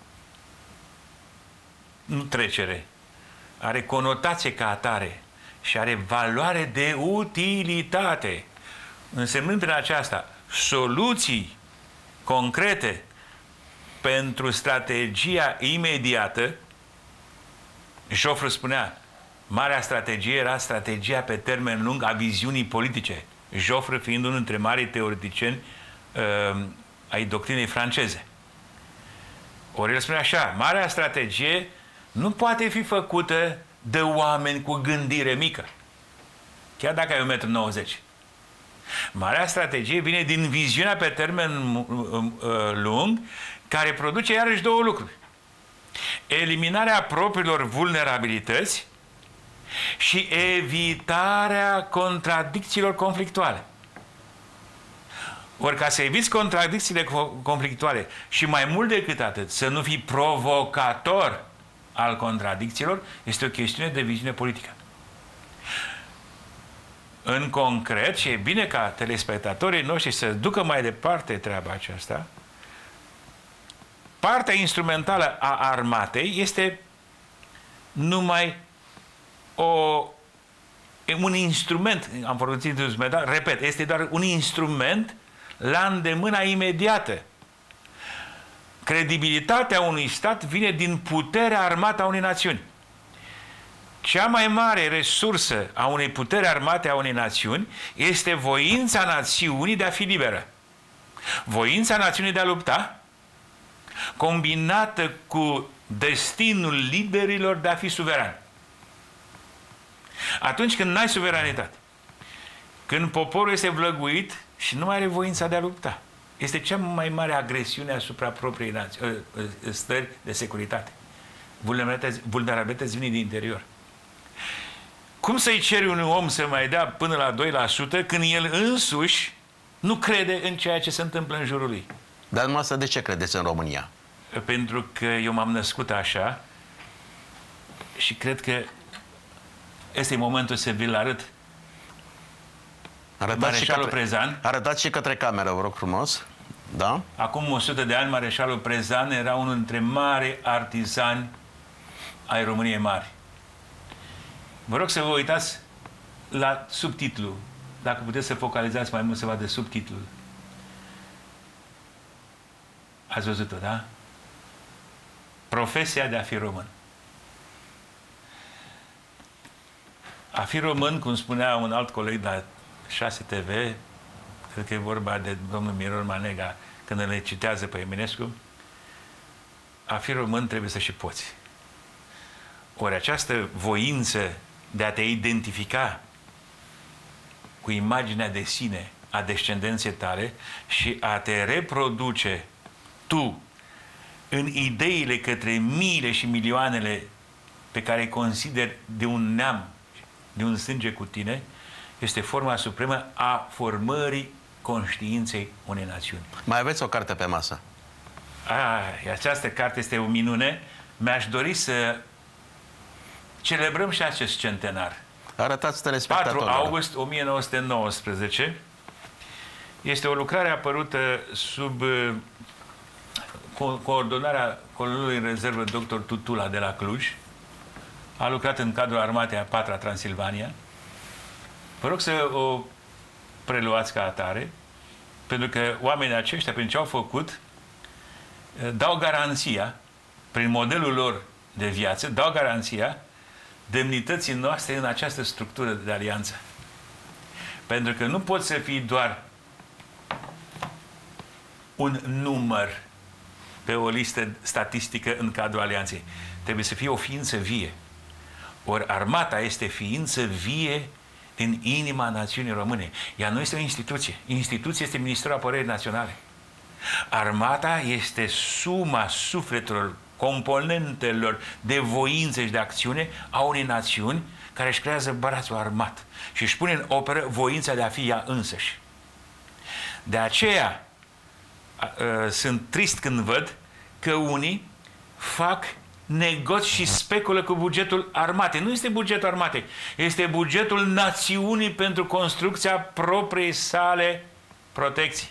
nu trecere, are conotație ca atare și are valoare de utilitate, însemnând prin aceasta soluții concrete pentru strategia imediată. Joffre spunea, marea strategie era strategia pe termen lung a viziunii politice. Joffre fiind unul dintre marii teoreticieni ai doctrinei franceze. Ori el spune așa, marea strategie nu poate fi făcută de oameni cu gândire mică, chiar dacă ai 1,90 m. Marea strategie vine din viziunea pe termen lung, care produce iarăși două lucruri. Eliminarea propriilor vulnerabilități și evitarea contradicțiilor conflictuale. Ori ca să eviți contradicțiile conflictuale și mai mult decât atât, să nu fii provocator al contradicțiilor, este o chestiune de viziune politică. În concret, și e bine ca telespectatorii noștri să ducă mai departe treaba aceasta, partea instrumentală a armatei este numai un instrument, am folosit instrumental, repet, este doar un instrument la îndemâna imediată. Credibilitatea unui stat vine din puterea armată a unei națiuni. Cea mai mare resursă a unei puteri armate a unei națiuni este voința națiunii de a fi liberă. Voința națiunii de a lupta, combinată cu destinul liberilor de a fi suverani. Atunci când n-ai suveranitate, când poporul este vlăguit și nu mai are voința de a lupta, este cea mai mare agresiune asupra propriei stări de securitate. Vulnerabilități vin din interior. Cum să-i ceri unui om să mai dea până la 2% când el însuși nu crede în ceea ce se întâmplă în jurul lui? Dar dumneavoastră de ce credeți în România? Pentru că eu m-am născut așa și cred că este momentul să vi-l arăt. Arătați și către cameră, vă rog frumos. Da? Acum 100 de ani, Mareșalul Prezan era unul dintre mari artizani ai României mari. Vă rog să vă uitați la subtitlu. Dacă puteți să focalizați mai mult, să vadă subtitlul. Ați văzut-o, da? Profesia de a fi român. A fi român, cum spunea un alt coleg de la 6 TV, cred că e vorba de domnul Miron Manega, când le citează pe Eminescu, a fi român trebuie să și poți. Ori această voință de a te identifica cu imaginea de sine a descendenței tale și a te reproduce tu în ideile către miile și milioanele pe care îi consideri de un neam, de un sânge cu tine, este forma supremă a formării conștiinței unei națiuni. Mai aveți o carte pe masă? Această carte este o minune. Mi-aș dori să celebrăm și acest centenar. Arătați telespectatorilor. 4 august 1919. Este o lucrare apărută sub coordonarea colonelului în rezervă dr. Tutula de la Cluj. A lucrat în cadrul armatei a 4-a Transilvania. Vă rog să o preluați ca atare, pentru că oamenii aceștia, prin ce au făcut, dau garanția, prin modelul lor de viață, dau garanția demnității noastre în această structură de alianță. Pentru că nu poți să fii doar un număr pe o listă statistică în cadrul alianței. Trebuie să fie o ființă vie. Ori armata este ființă vie în inima națiunii române. Ea nu este o instituție. Instituția este Ministerul Apărării Naționale. Armata este suma sufletelor componentelor de voință și de acțiune a unei națiuni care își creează brațul armat și își pune în operă voința de a fi ea însăși. De aceea sunt trist când văd că unii fac negoți și speculă cu bugetul armatei. Nu este bugetul armatei, este bugetul națiunii pentru construcția propriei sale protecții.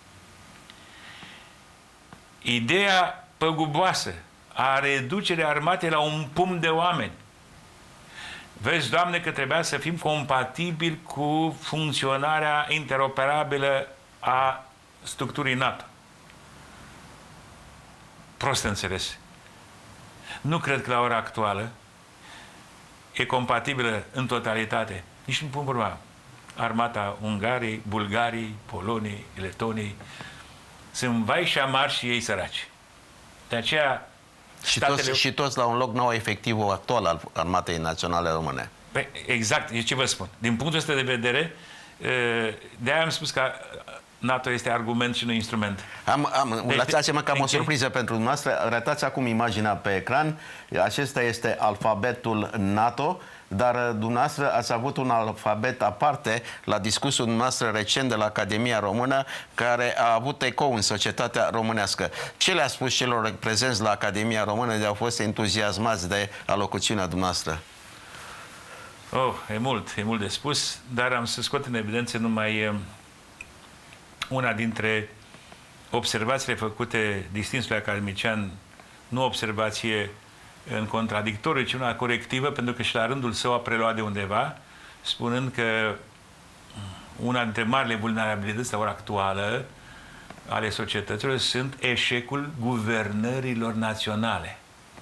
Ideea păguboasă a reducerii armatei la un pumn de oameni. Vezi, Doamne, că trebuia să fim compatibili cu funcționarea interoperabilă a structurii NATO. Prost înțeles. Nu cred că la ora actuală e compatibilă în totalitate. Nici nu pun vorba armata Ungariei, Bulgariei, Poloniei, Letoniei. Sunt vai și amari și ei săraci. De aceea și toți la un loc nou efectivul actual al Armatei Naționale Române. Păi, exact, e ce vă spun. Din punctul ăsta de vedere, de-aia am spus că NATO este argument și nu instrument. Lăsați-mă că am o surpriză pentru dumneavoastră. Arătați acum imaginea pe ecran. Acesta este alfabetul NATO, dar dumneavoastră ați avut un alfabet aparte la discursul dumneavoastră recent de la Academia Română, care a avut ecou în societatea românească. Ce le-a spus celor prezenți la Academia Română de au fost entuziasmați de alocuțiunea dumneavoastră? Oh, e mult de spus, dar am să scot în evidență numai una dintre observațiile făcute distinsului academician, nu observație în contradictoriu, ci una corectivă, pentru că și la rândul său a preluat de undeva, spunând că una dintre marile vulnerabilități la ora actuală ale societăților sunt eșecul guvernărilor naționale.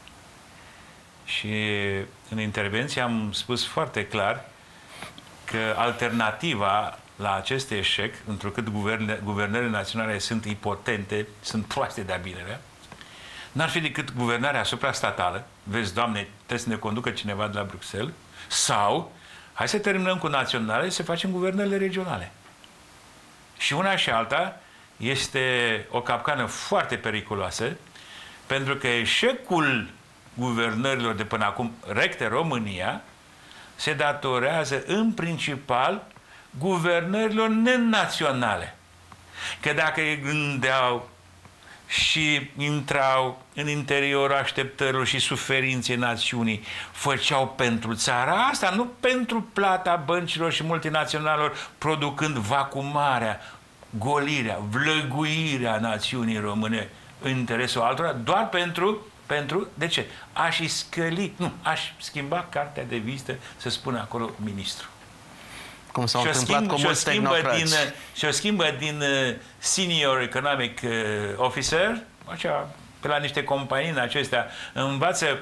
Și în intervenție am spus foarte clar că alternativa la acest eșec, întrucât guvernările naționale sunt impotente, sunt proaste de-a binelea, n-ar fi decât guvernarea suprastatală, vezi, Doamne, trebuie să ne conducă cineva de la Bruxelles, sau, hai să terminăm cu naționale, să facem guvernările regionale. Și una și alta este o capcană foarte periculoasă, pentru că eșecul guvernărilor de până acum recte România se datorează în principal guvernărilor nenaționale. Că dacă îi gândeau și intrau în interiorul așteptărilor și suferinței națiunii, făceau pentru țara asta, nu pentru plata băncilor și multinaționalelor, producând vacumarea, golirea, vlăguirea națiunii române în interesul altora, doar pentru de ce? Aș scăli, nu, aș schimba cartea de vizită, să spună acolo ministru. Cum s-a întâmplat cu mulți tehnocrați. Și o schimbă din senior economic officer, așa, pe la niște companii în acestea, învață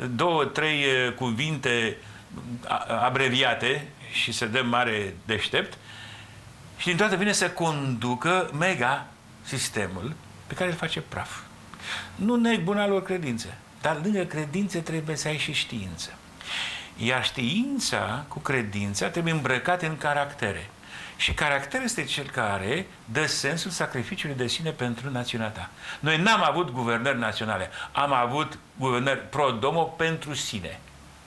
2-3 cuvinte abreviate și se dă mare deștept și din toată vine să conducă mega sistemul pe care îl face praf. Nu neg buna lor credință, dar lângă credință trebuie să ai și știință. Iar știința cu credința trebuie îmbrăcate în caractere. Și caracterul este cel care dă sensul sacrificiului de sine pentru națiunea ta. Noi n-am avut guvernări naționale, am avut guvernări pro-domo pentru sine.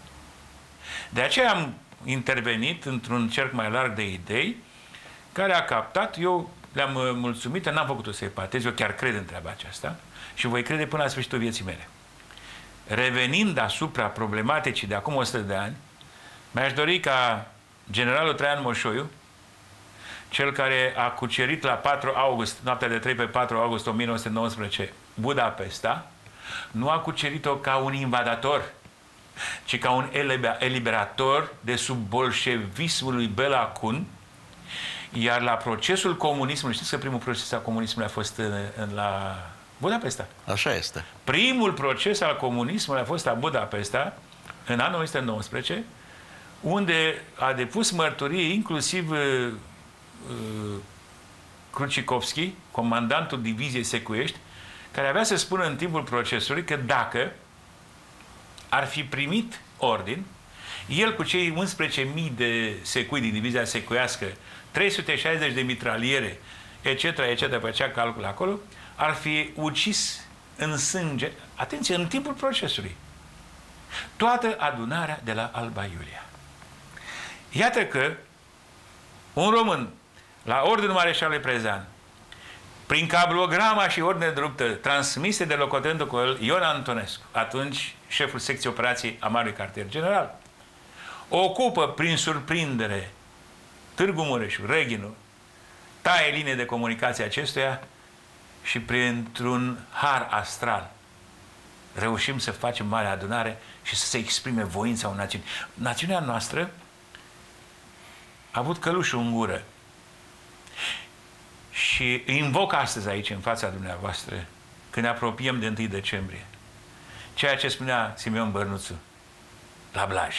De aceea am intervenit într-un cerc mai larg de idei care a captat, eu le-am mulțumit, n-am făcut-o să epatez, eu chiar cred în treaba aceasta și voi crede până la sfârșitul vieții mele. Revenind asupra problematicii de acum 100 de ani, mi-aș dori ca generalul Traian Moșoiu, cel care a cucerit la 4 august, noaptea de 3 pe 4 august 1919, Budapesta, nu a cucerit-o ca un invadator, ci ca un eliberator de sub bolșevismul lui Bela Kun, iar la procesul comunismului, știți că primul proces al comunismului a fost la Budapesta. Așa este. Primul proces al comunismului a fost la Budapesta, în anul 1919, unde a depus mărturie inclusiv Krucikovski, comandantul diviziei Secuiești, care avea să spună în timpul procesului că dacă ar fi primit ordin, el cu cei 11.000 de secui din divizia secuiască, 360 de mitraliere, etc., făcea calcul acolo, ar fi ucis în sânge, atenție, în timpul procesului, toată adunarea de la Alba Iulia. Iată că un român, la ordinul mareșalului Prezan, prin cablograma și ordine de luptă transmise de locotenentul colonel Ion Antonescu, atunci șeful secției operații a Marului Cartier General, ocupă prin surprindere Târgu Mureșul, Reghinul, taie linie de comunicație acestuia și printr-un har astral reușim să facem mare adunare și să se exprime voința unei națiuni. Națiunea noastră a avut călușul în gură și invoc astăzi aici, în fața dumneavoastră, când ne apropiem de 1 decembrie, ceea ce spunea Simeon Bărnuțu la Blaj.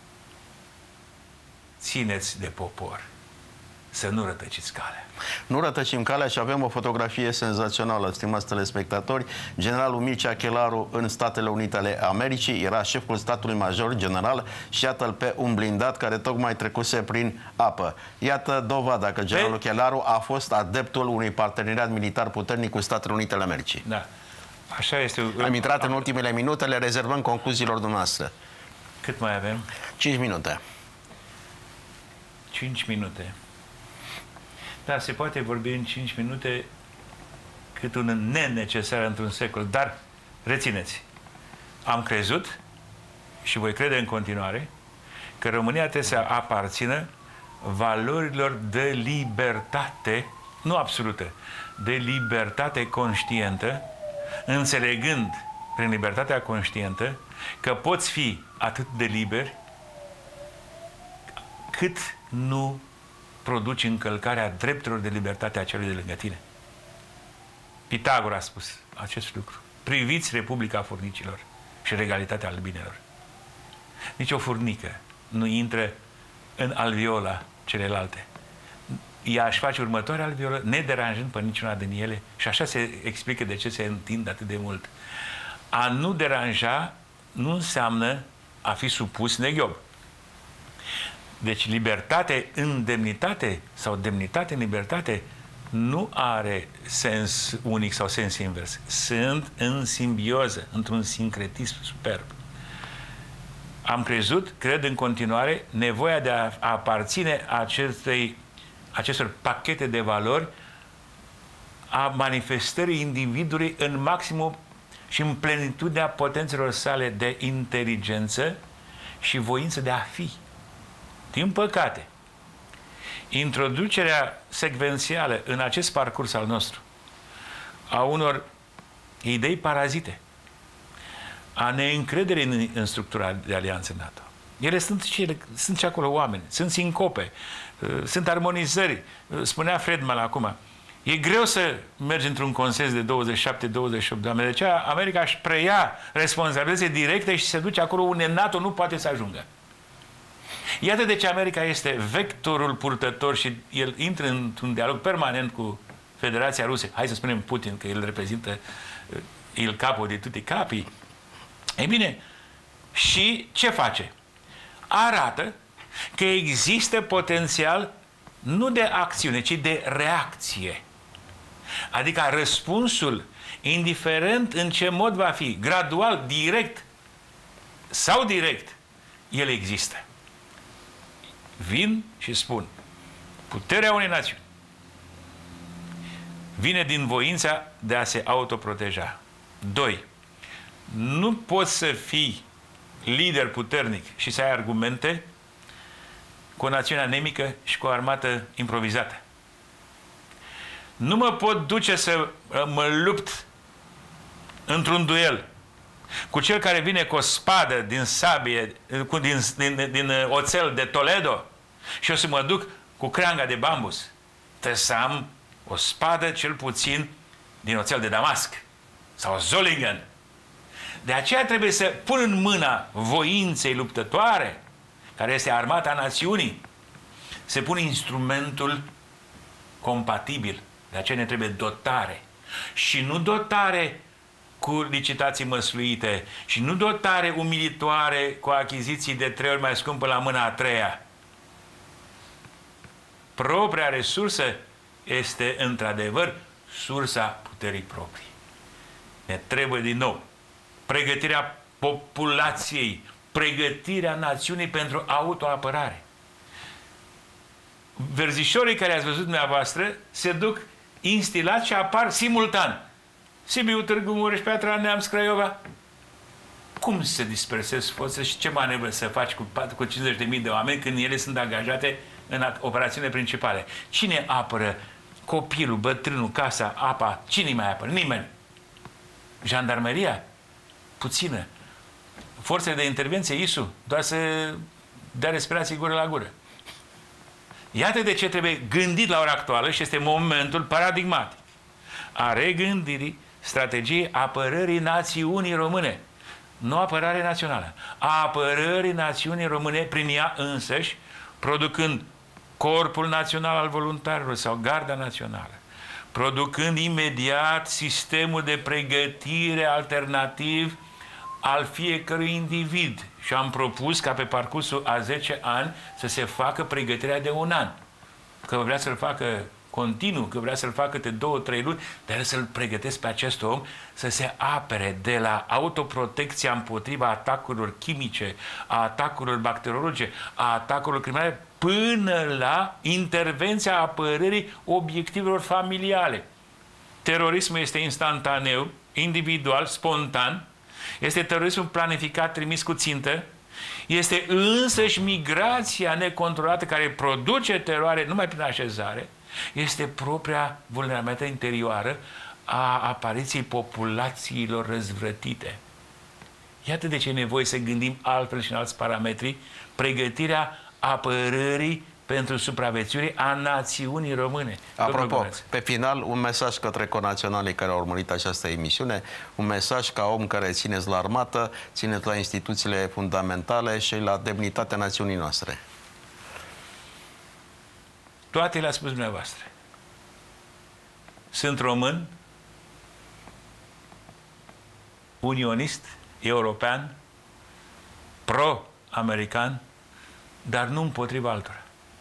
Țineți de popor, să nu rătăciți calea. Nu rătăcim calea și avem o fotografie senzațională, stimați telespectatori. Generalul Mircea Chelaru în Statele Unite ale Americii era șeful statului major general și iată-l pe un blindat care tocmai trecuse prin apă. Iată dovada că generalul Chelaru a fost adeptul unui parteneriat militar puternic cu Statele Unite ale Americii. Da. Așa este. Am intrat în ultimele minute, le rezervăm concluziilor dumneavoastră. Cât mai avem? 5 minute. 5 minute. Da, se poate vorbi în 5 minute cât un nenecesar într-un secol, dar rețineți, am crezut și voi crede în continuare că România trebuie să aparțină valorilor de libertate, nu absolută, de libertate conștientă, înțelegând prin libertatea conștientă că poți fi atât de liber cât nu produci încălcarea drepturilor de libertate a celui de lângă tine. Pitagora a spus acest lucru. Priviți Republica Furnicilor și regalitatea albinelor. Nici o furnică nu intră în alveola celelalte. Ea își face următoarea alveolă, nederanjând pe niciuna din ele, și așa se explică de ce se întind atât de mult. A nu deranja nu înseamnă a fi supus neghiob. Deci libertate în demnitate sau demnitate în libertate nu are sens unic sau sens invers. Sunt în simbioză, într-un sincretism superb. Am crezut, cred în continuare, nevoia de a aparține acestor pachete de valori a manifestării individului în maximum și în plenitudinea potențelor sale de inteligență și voință de a fi. Din păcate, introducerea secvențială în acest parcurs al nostru a unor idei parazite, a neîncrederii în structura de alianță NATO. Ele sunt și acolo oameni, sunt sincope, sunt armonizări. Spunea Friedman acum, e greu să mergi într-un consens de 27-28 de oameni. De aceea America își preia responsabilități directe și se duce acolo unde NATO nu poate să ajungă. Iată de ce America este vectorul purtător și el intră într-un dialog permanent cu Federația Rusă. Hai să spunem Putin, că el reprezintă il capo di tutti capi. Ei bine, și ce face? Arată că există potențial nu de acțiune, ci de reacție. Adică răspunsul, indiferent în ce mod va fi, gradual, direct sau direct, el există. Vin și spun, puterea unei națiuni vine din voința de a se autoproteja. 2. Nu poți să fii lider puternic și să ai argumente cu o națiune anemică și cu o armată improvizată. Nu mă pot duce să mă lupt într-un duel cu cel care vine cu o spadă din sabie, din oțel de Toledo și o să mă duc cu creanga de bambus. Trebuie să am o spadă cel puțin din oțel de Damasc sau Zollingen. De aceea trebuie să pun în mâna voinței luptătoare, care este armata națiunii, se pune instrumentul compatibil. De aceea ne trebuie dotare. Și nu dotare cu licitații măsluite și nu dotare umilitoare cu achiziții de 3 ori mai scumpă la mâna a 3-a. Propria resursă este într-adevăr sursa puterii proprii. Ne trebuie din nou pregătirea populației, pregătirea națiunii pentru autoapărare. Verzișorii care ați văzut dumneavoastră se duc instilați și apar simultan. Sibiu, Târgu Mureș, Piatra Neamț, Craiova. Cum se dispersezi forțe și ce manevră să faci cu 50.000 de oameni când ele sunt angajate în operațiunile principale? Cine apără copilul, bătrânul, casa, apa? Cine mai apără? Nimeni. Jandarmeria? Puțină. Forțele de intervenție, ISU, doar să dea respirație gură la gură. Iată de ce trebuie gândit la ora actuală și este momentul paradigmatic a regândirii strategiei apărării națiunii române. Nu apărare națională. A apărării națiunii române prin ea însăși, producând Corpul Național al Voluntarilor sau Garda Națională, producând imediat sistemul de pregătire alternativ al fiecărui individ. Și am propus ca pe parcursul a 10 ani să se facă pregătirea de 1 an. Că vrea să-l facă continuu, că vrea să-l facă câte 2-3 luni, dar să-l pregătesc pe acest om să se apere de la autoprotecția împotriva atacurilor chimice, a atacurilor bacteriologice, a atacurilor criminale, până la intervenția apărării obiectivelor familiale. Terorismul este instantaneu, individual, spontan, este terorismul planificat, trimis cu țintă, este însăși migrația necontrolată care produce teroare numai prin așezare, este propria vulnerabilitate interioară a apariției populațiilor răzvrătite. Iată de ce e nevoie să gândim altfel și în alți parametri pregătirea apărării pentru supraviețuire a națiunii române. Apropo, pe final, un mesaj către conaționalii care au urmărit această emisiune, un mesaj ca om care țineți la armată, țineți la instituțiile fundamentale și la demnitatea națiunii noastre. Toate le-a spus dumneavoastră. Sunt român, unionist, european, pro-american, dar nu împotriva altora.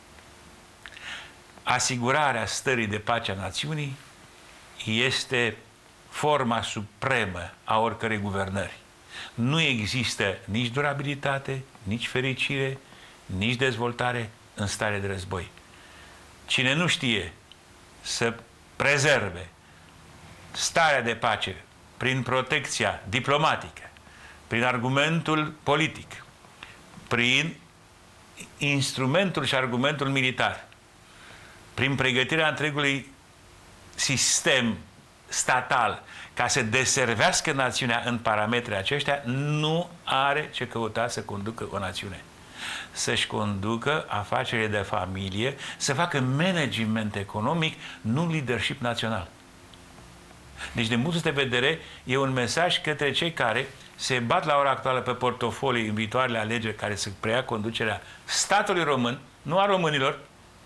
Asigurarea stării de pace a națiunii este forma supremă a oricărei guvernări. Nu există nici durabilitate, nici fericire, nici dezvoltare în stare de război. Cine nu știe să prezerve starea de pace prin protecția diplomatică, prin argumentul politic, prin instrumentul și argumentul militar, prin pregătirea întregului sistem statal ca să deservească națiunea în parametrii aceștia, nu are ce căuta să conducă o națiune. Să-și conducă afacerile de familie, să facă management economic, nu leadership național. Deci, din punctul de vedere, e un mesaj către cei care se bat la ora actuală pe portofolii în viitoarele alegeri care să preia conducerea statului român, nu a românilor.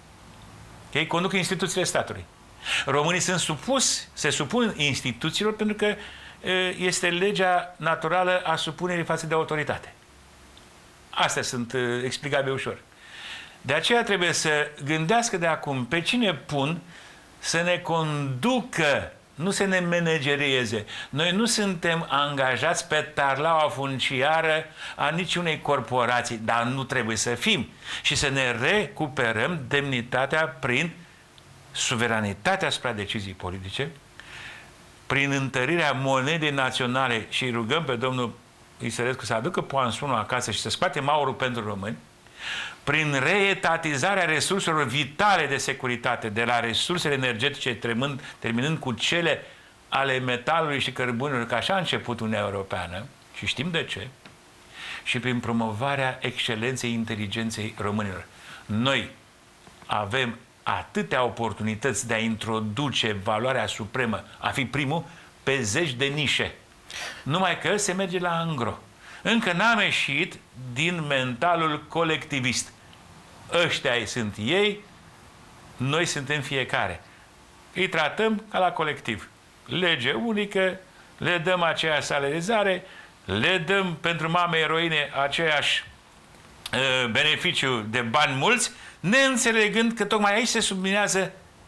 Ei conduc instituțiile statului. Românii se supun instituțiilor pentru că este legea naturală a supunerii față de autoritate. Astea sunt explicabile ușor. De aceea trebuie să gândească de acum pe cine pun să ne conducă, nu să ne managerieze. Noi nu suntem angajați pe tarlaua funciară a niciunei corporații, dar nu trebuie să fim. Și să ne recuperăm demnitatea prin suveranitatea asupra decizii politice, prin întărirea monedei naționale și rugăm pe domnul Isărescu să aducă poansunul acasă și să scoatem aurul pentru români, prin reetatizarea resurselor vitale de securitate, de la resursele energetice terminând cu cele ale metalului și cărbunelor, că așa a început Uniunea Europeană, și știm de ce, și prin promovarea excelenței inteligenței românilor. Noi avem atâtea oportunități de a introduce valoarea supremă, a fi primul, pe zeci de nișe. Numai că se merge la angro. Încă n-am ieșit din mentalul colectivist. Ăștia sunt ei, noi suntem fiecare. Îi tratăm ca la colectiv. Lege unică, le dăm aceeași salarizare, le dăm pentru mame eroine aceeași beneficiu de bani mulți, neînțelegând că tocmai aici se subminează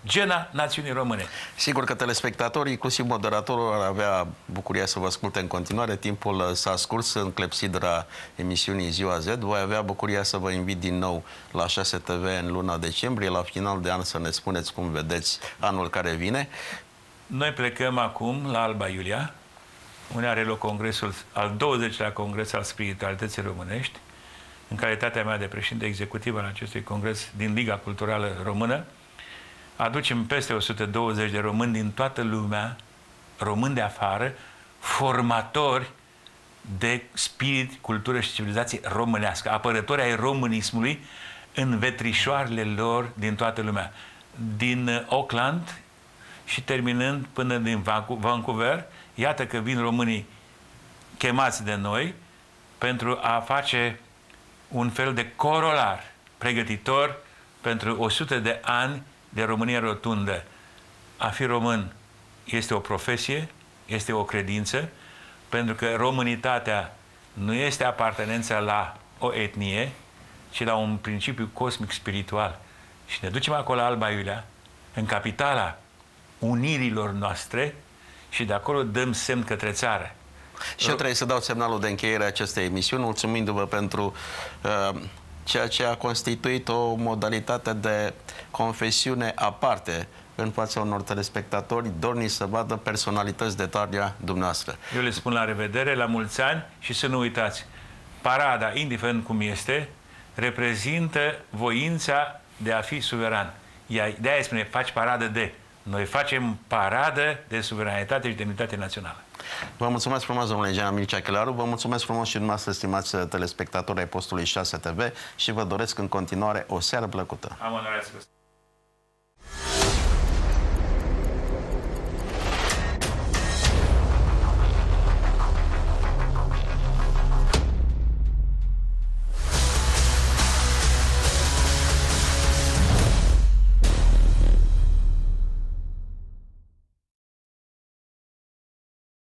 gena națiunii române. Sigur că telespectatorii, inclusiv moderatorul, ar avea bucuria să vă asculte în continuare. Timpul s-a scurs în clepsidra emisiunii Ziua Z. Voi avea bucuria să vă invit din nou la 6 TV în luna decembrie, la final de an, să ne spuneți cum vedeți anul care vine. Noi plecăm acum la Alba Iulia, unde are loc congresul, al 20-lea congres al spiritualității românești, în calitatea mea de președinte executiv al acestui congres din Liga Culturală Română. Aducem peste 120 de români din toată lumea, români de afară, formatori de spirit, cultură și civilizație românească, apărători ai românismului în vetrișoarele lor din toată lumea. Din Auckland și terminând până din Vancouver, iată că vin românii chemați de noi pentru a face un fel de corolar pregătitor pentru 100 de ani de România rotundă. A fi român este o profesie, este o credință, pentru că românitatea nu este apartenența la o etnie, ci la un principiu cosmic spiritual. Și ne ducem acolo la Alba Iulia, în capitala unirilor noastre, și de acolo dăm semn către țară. Și eu trebuie să dau semnalul de încheiere a acestei emisiuni, mulțumindu-vă pentru ceea ce a constituit o modalitate de confesiune aparte în fața unor telespectatori dornici să vadă personalități de talia dumneavoastră. Eu le spun la revedere, la mulți ani, și să nu uitați, parada, indiferent cum este, reprezintă voința de a fi suveran. De-aia spune, faci paradă de. Noi facem paradă de suveranitate și demnitate națională. Vă mulțumesc frumos, domnule inginer Mircea Chelaru, vă mulțumesc frumos și dumneavoastră, stimați telespectatori ai postului 6 TV, și vă doresc în continuare o seară plăcută. Am onoarea să vă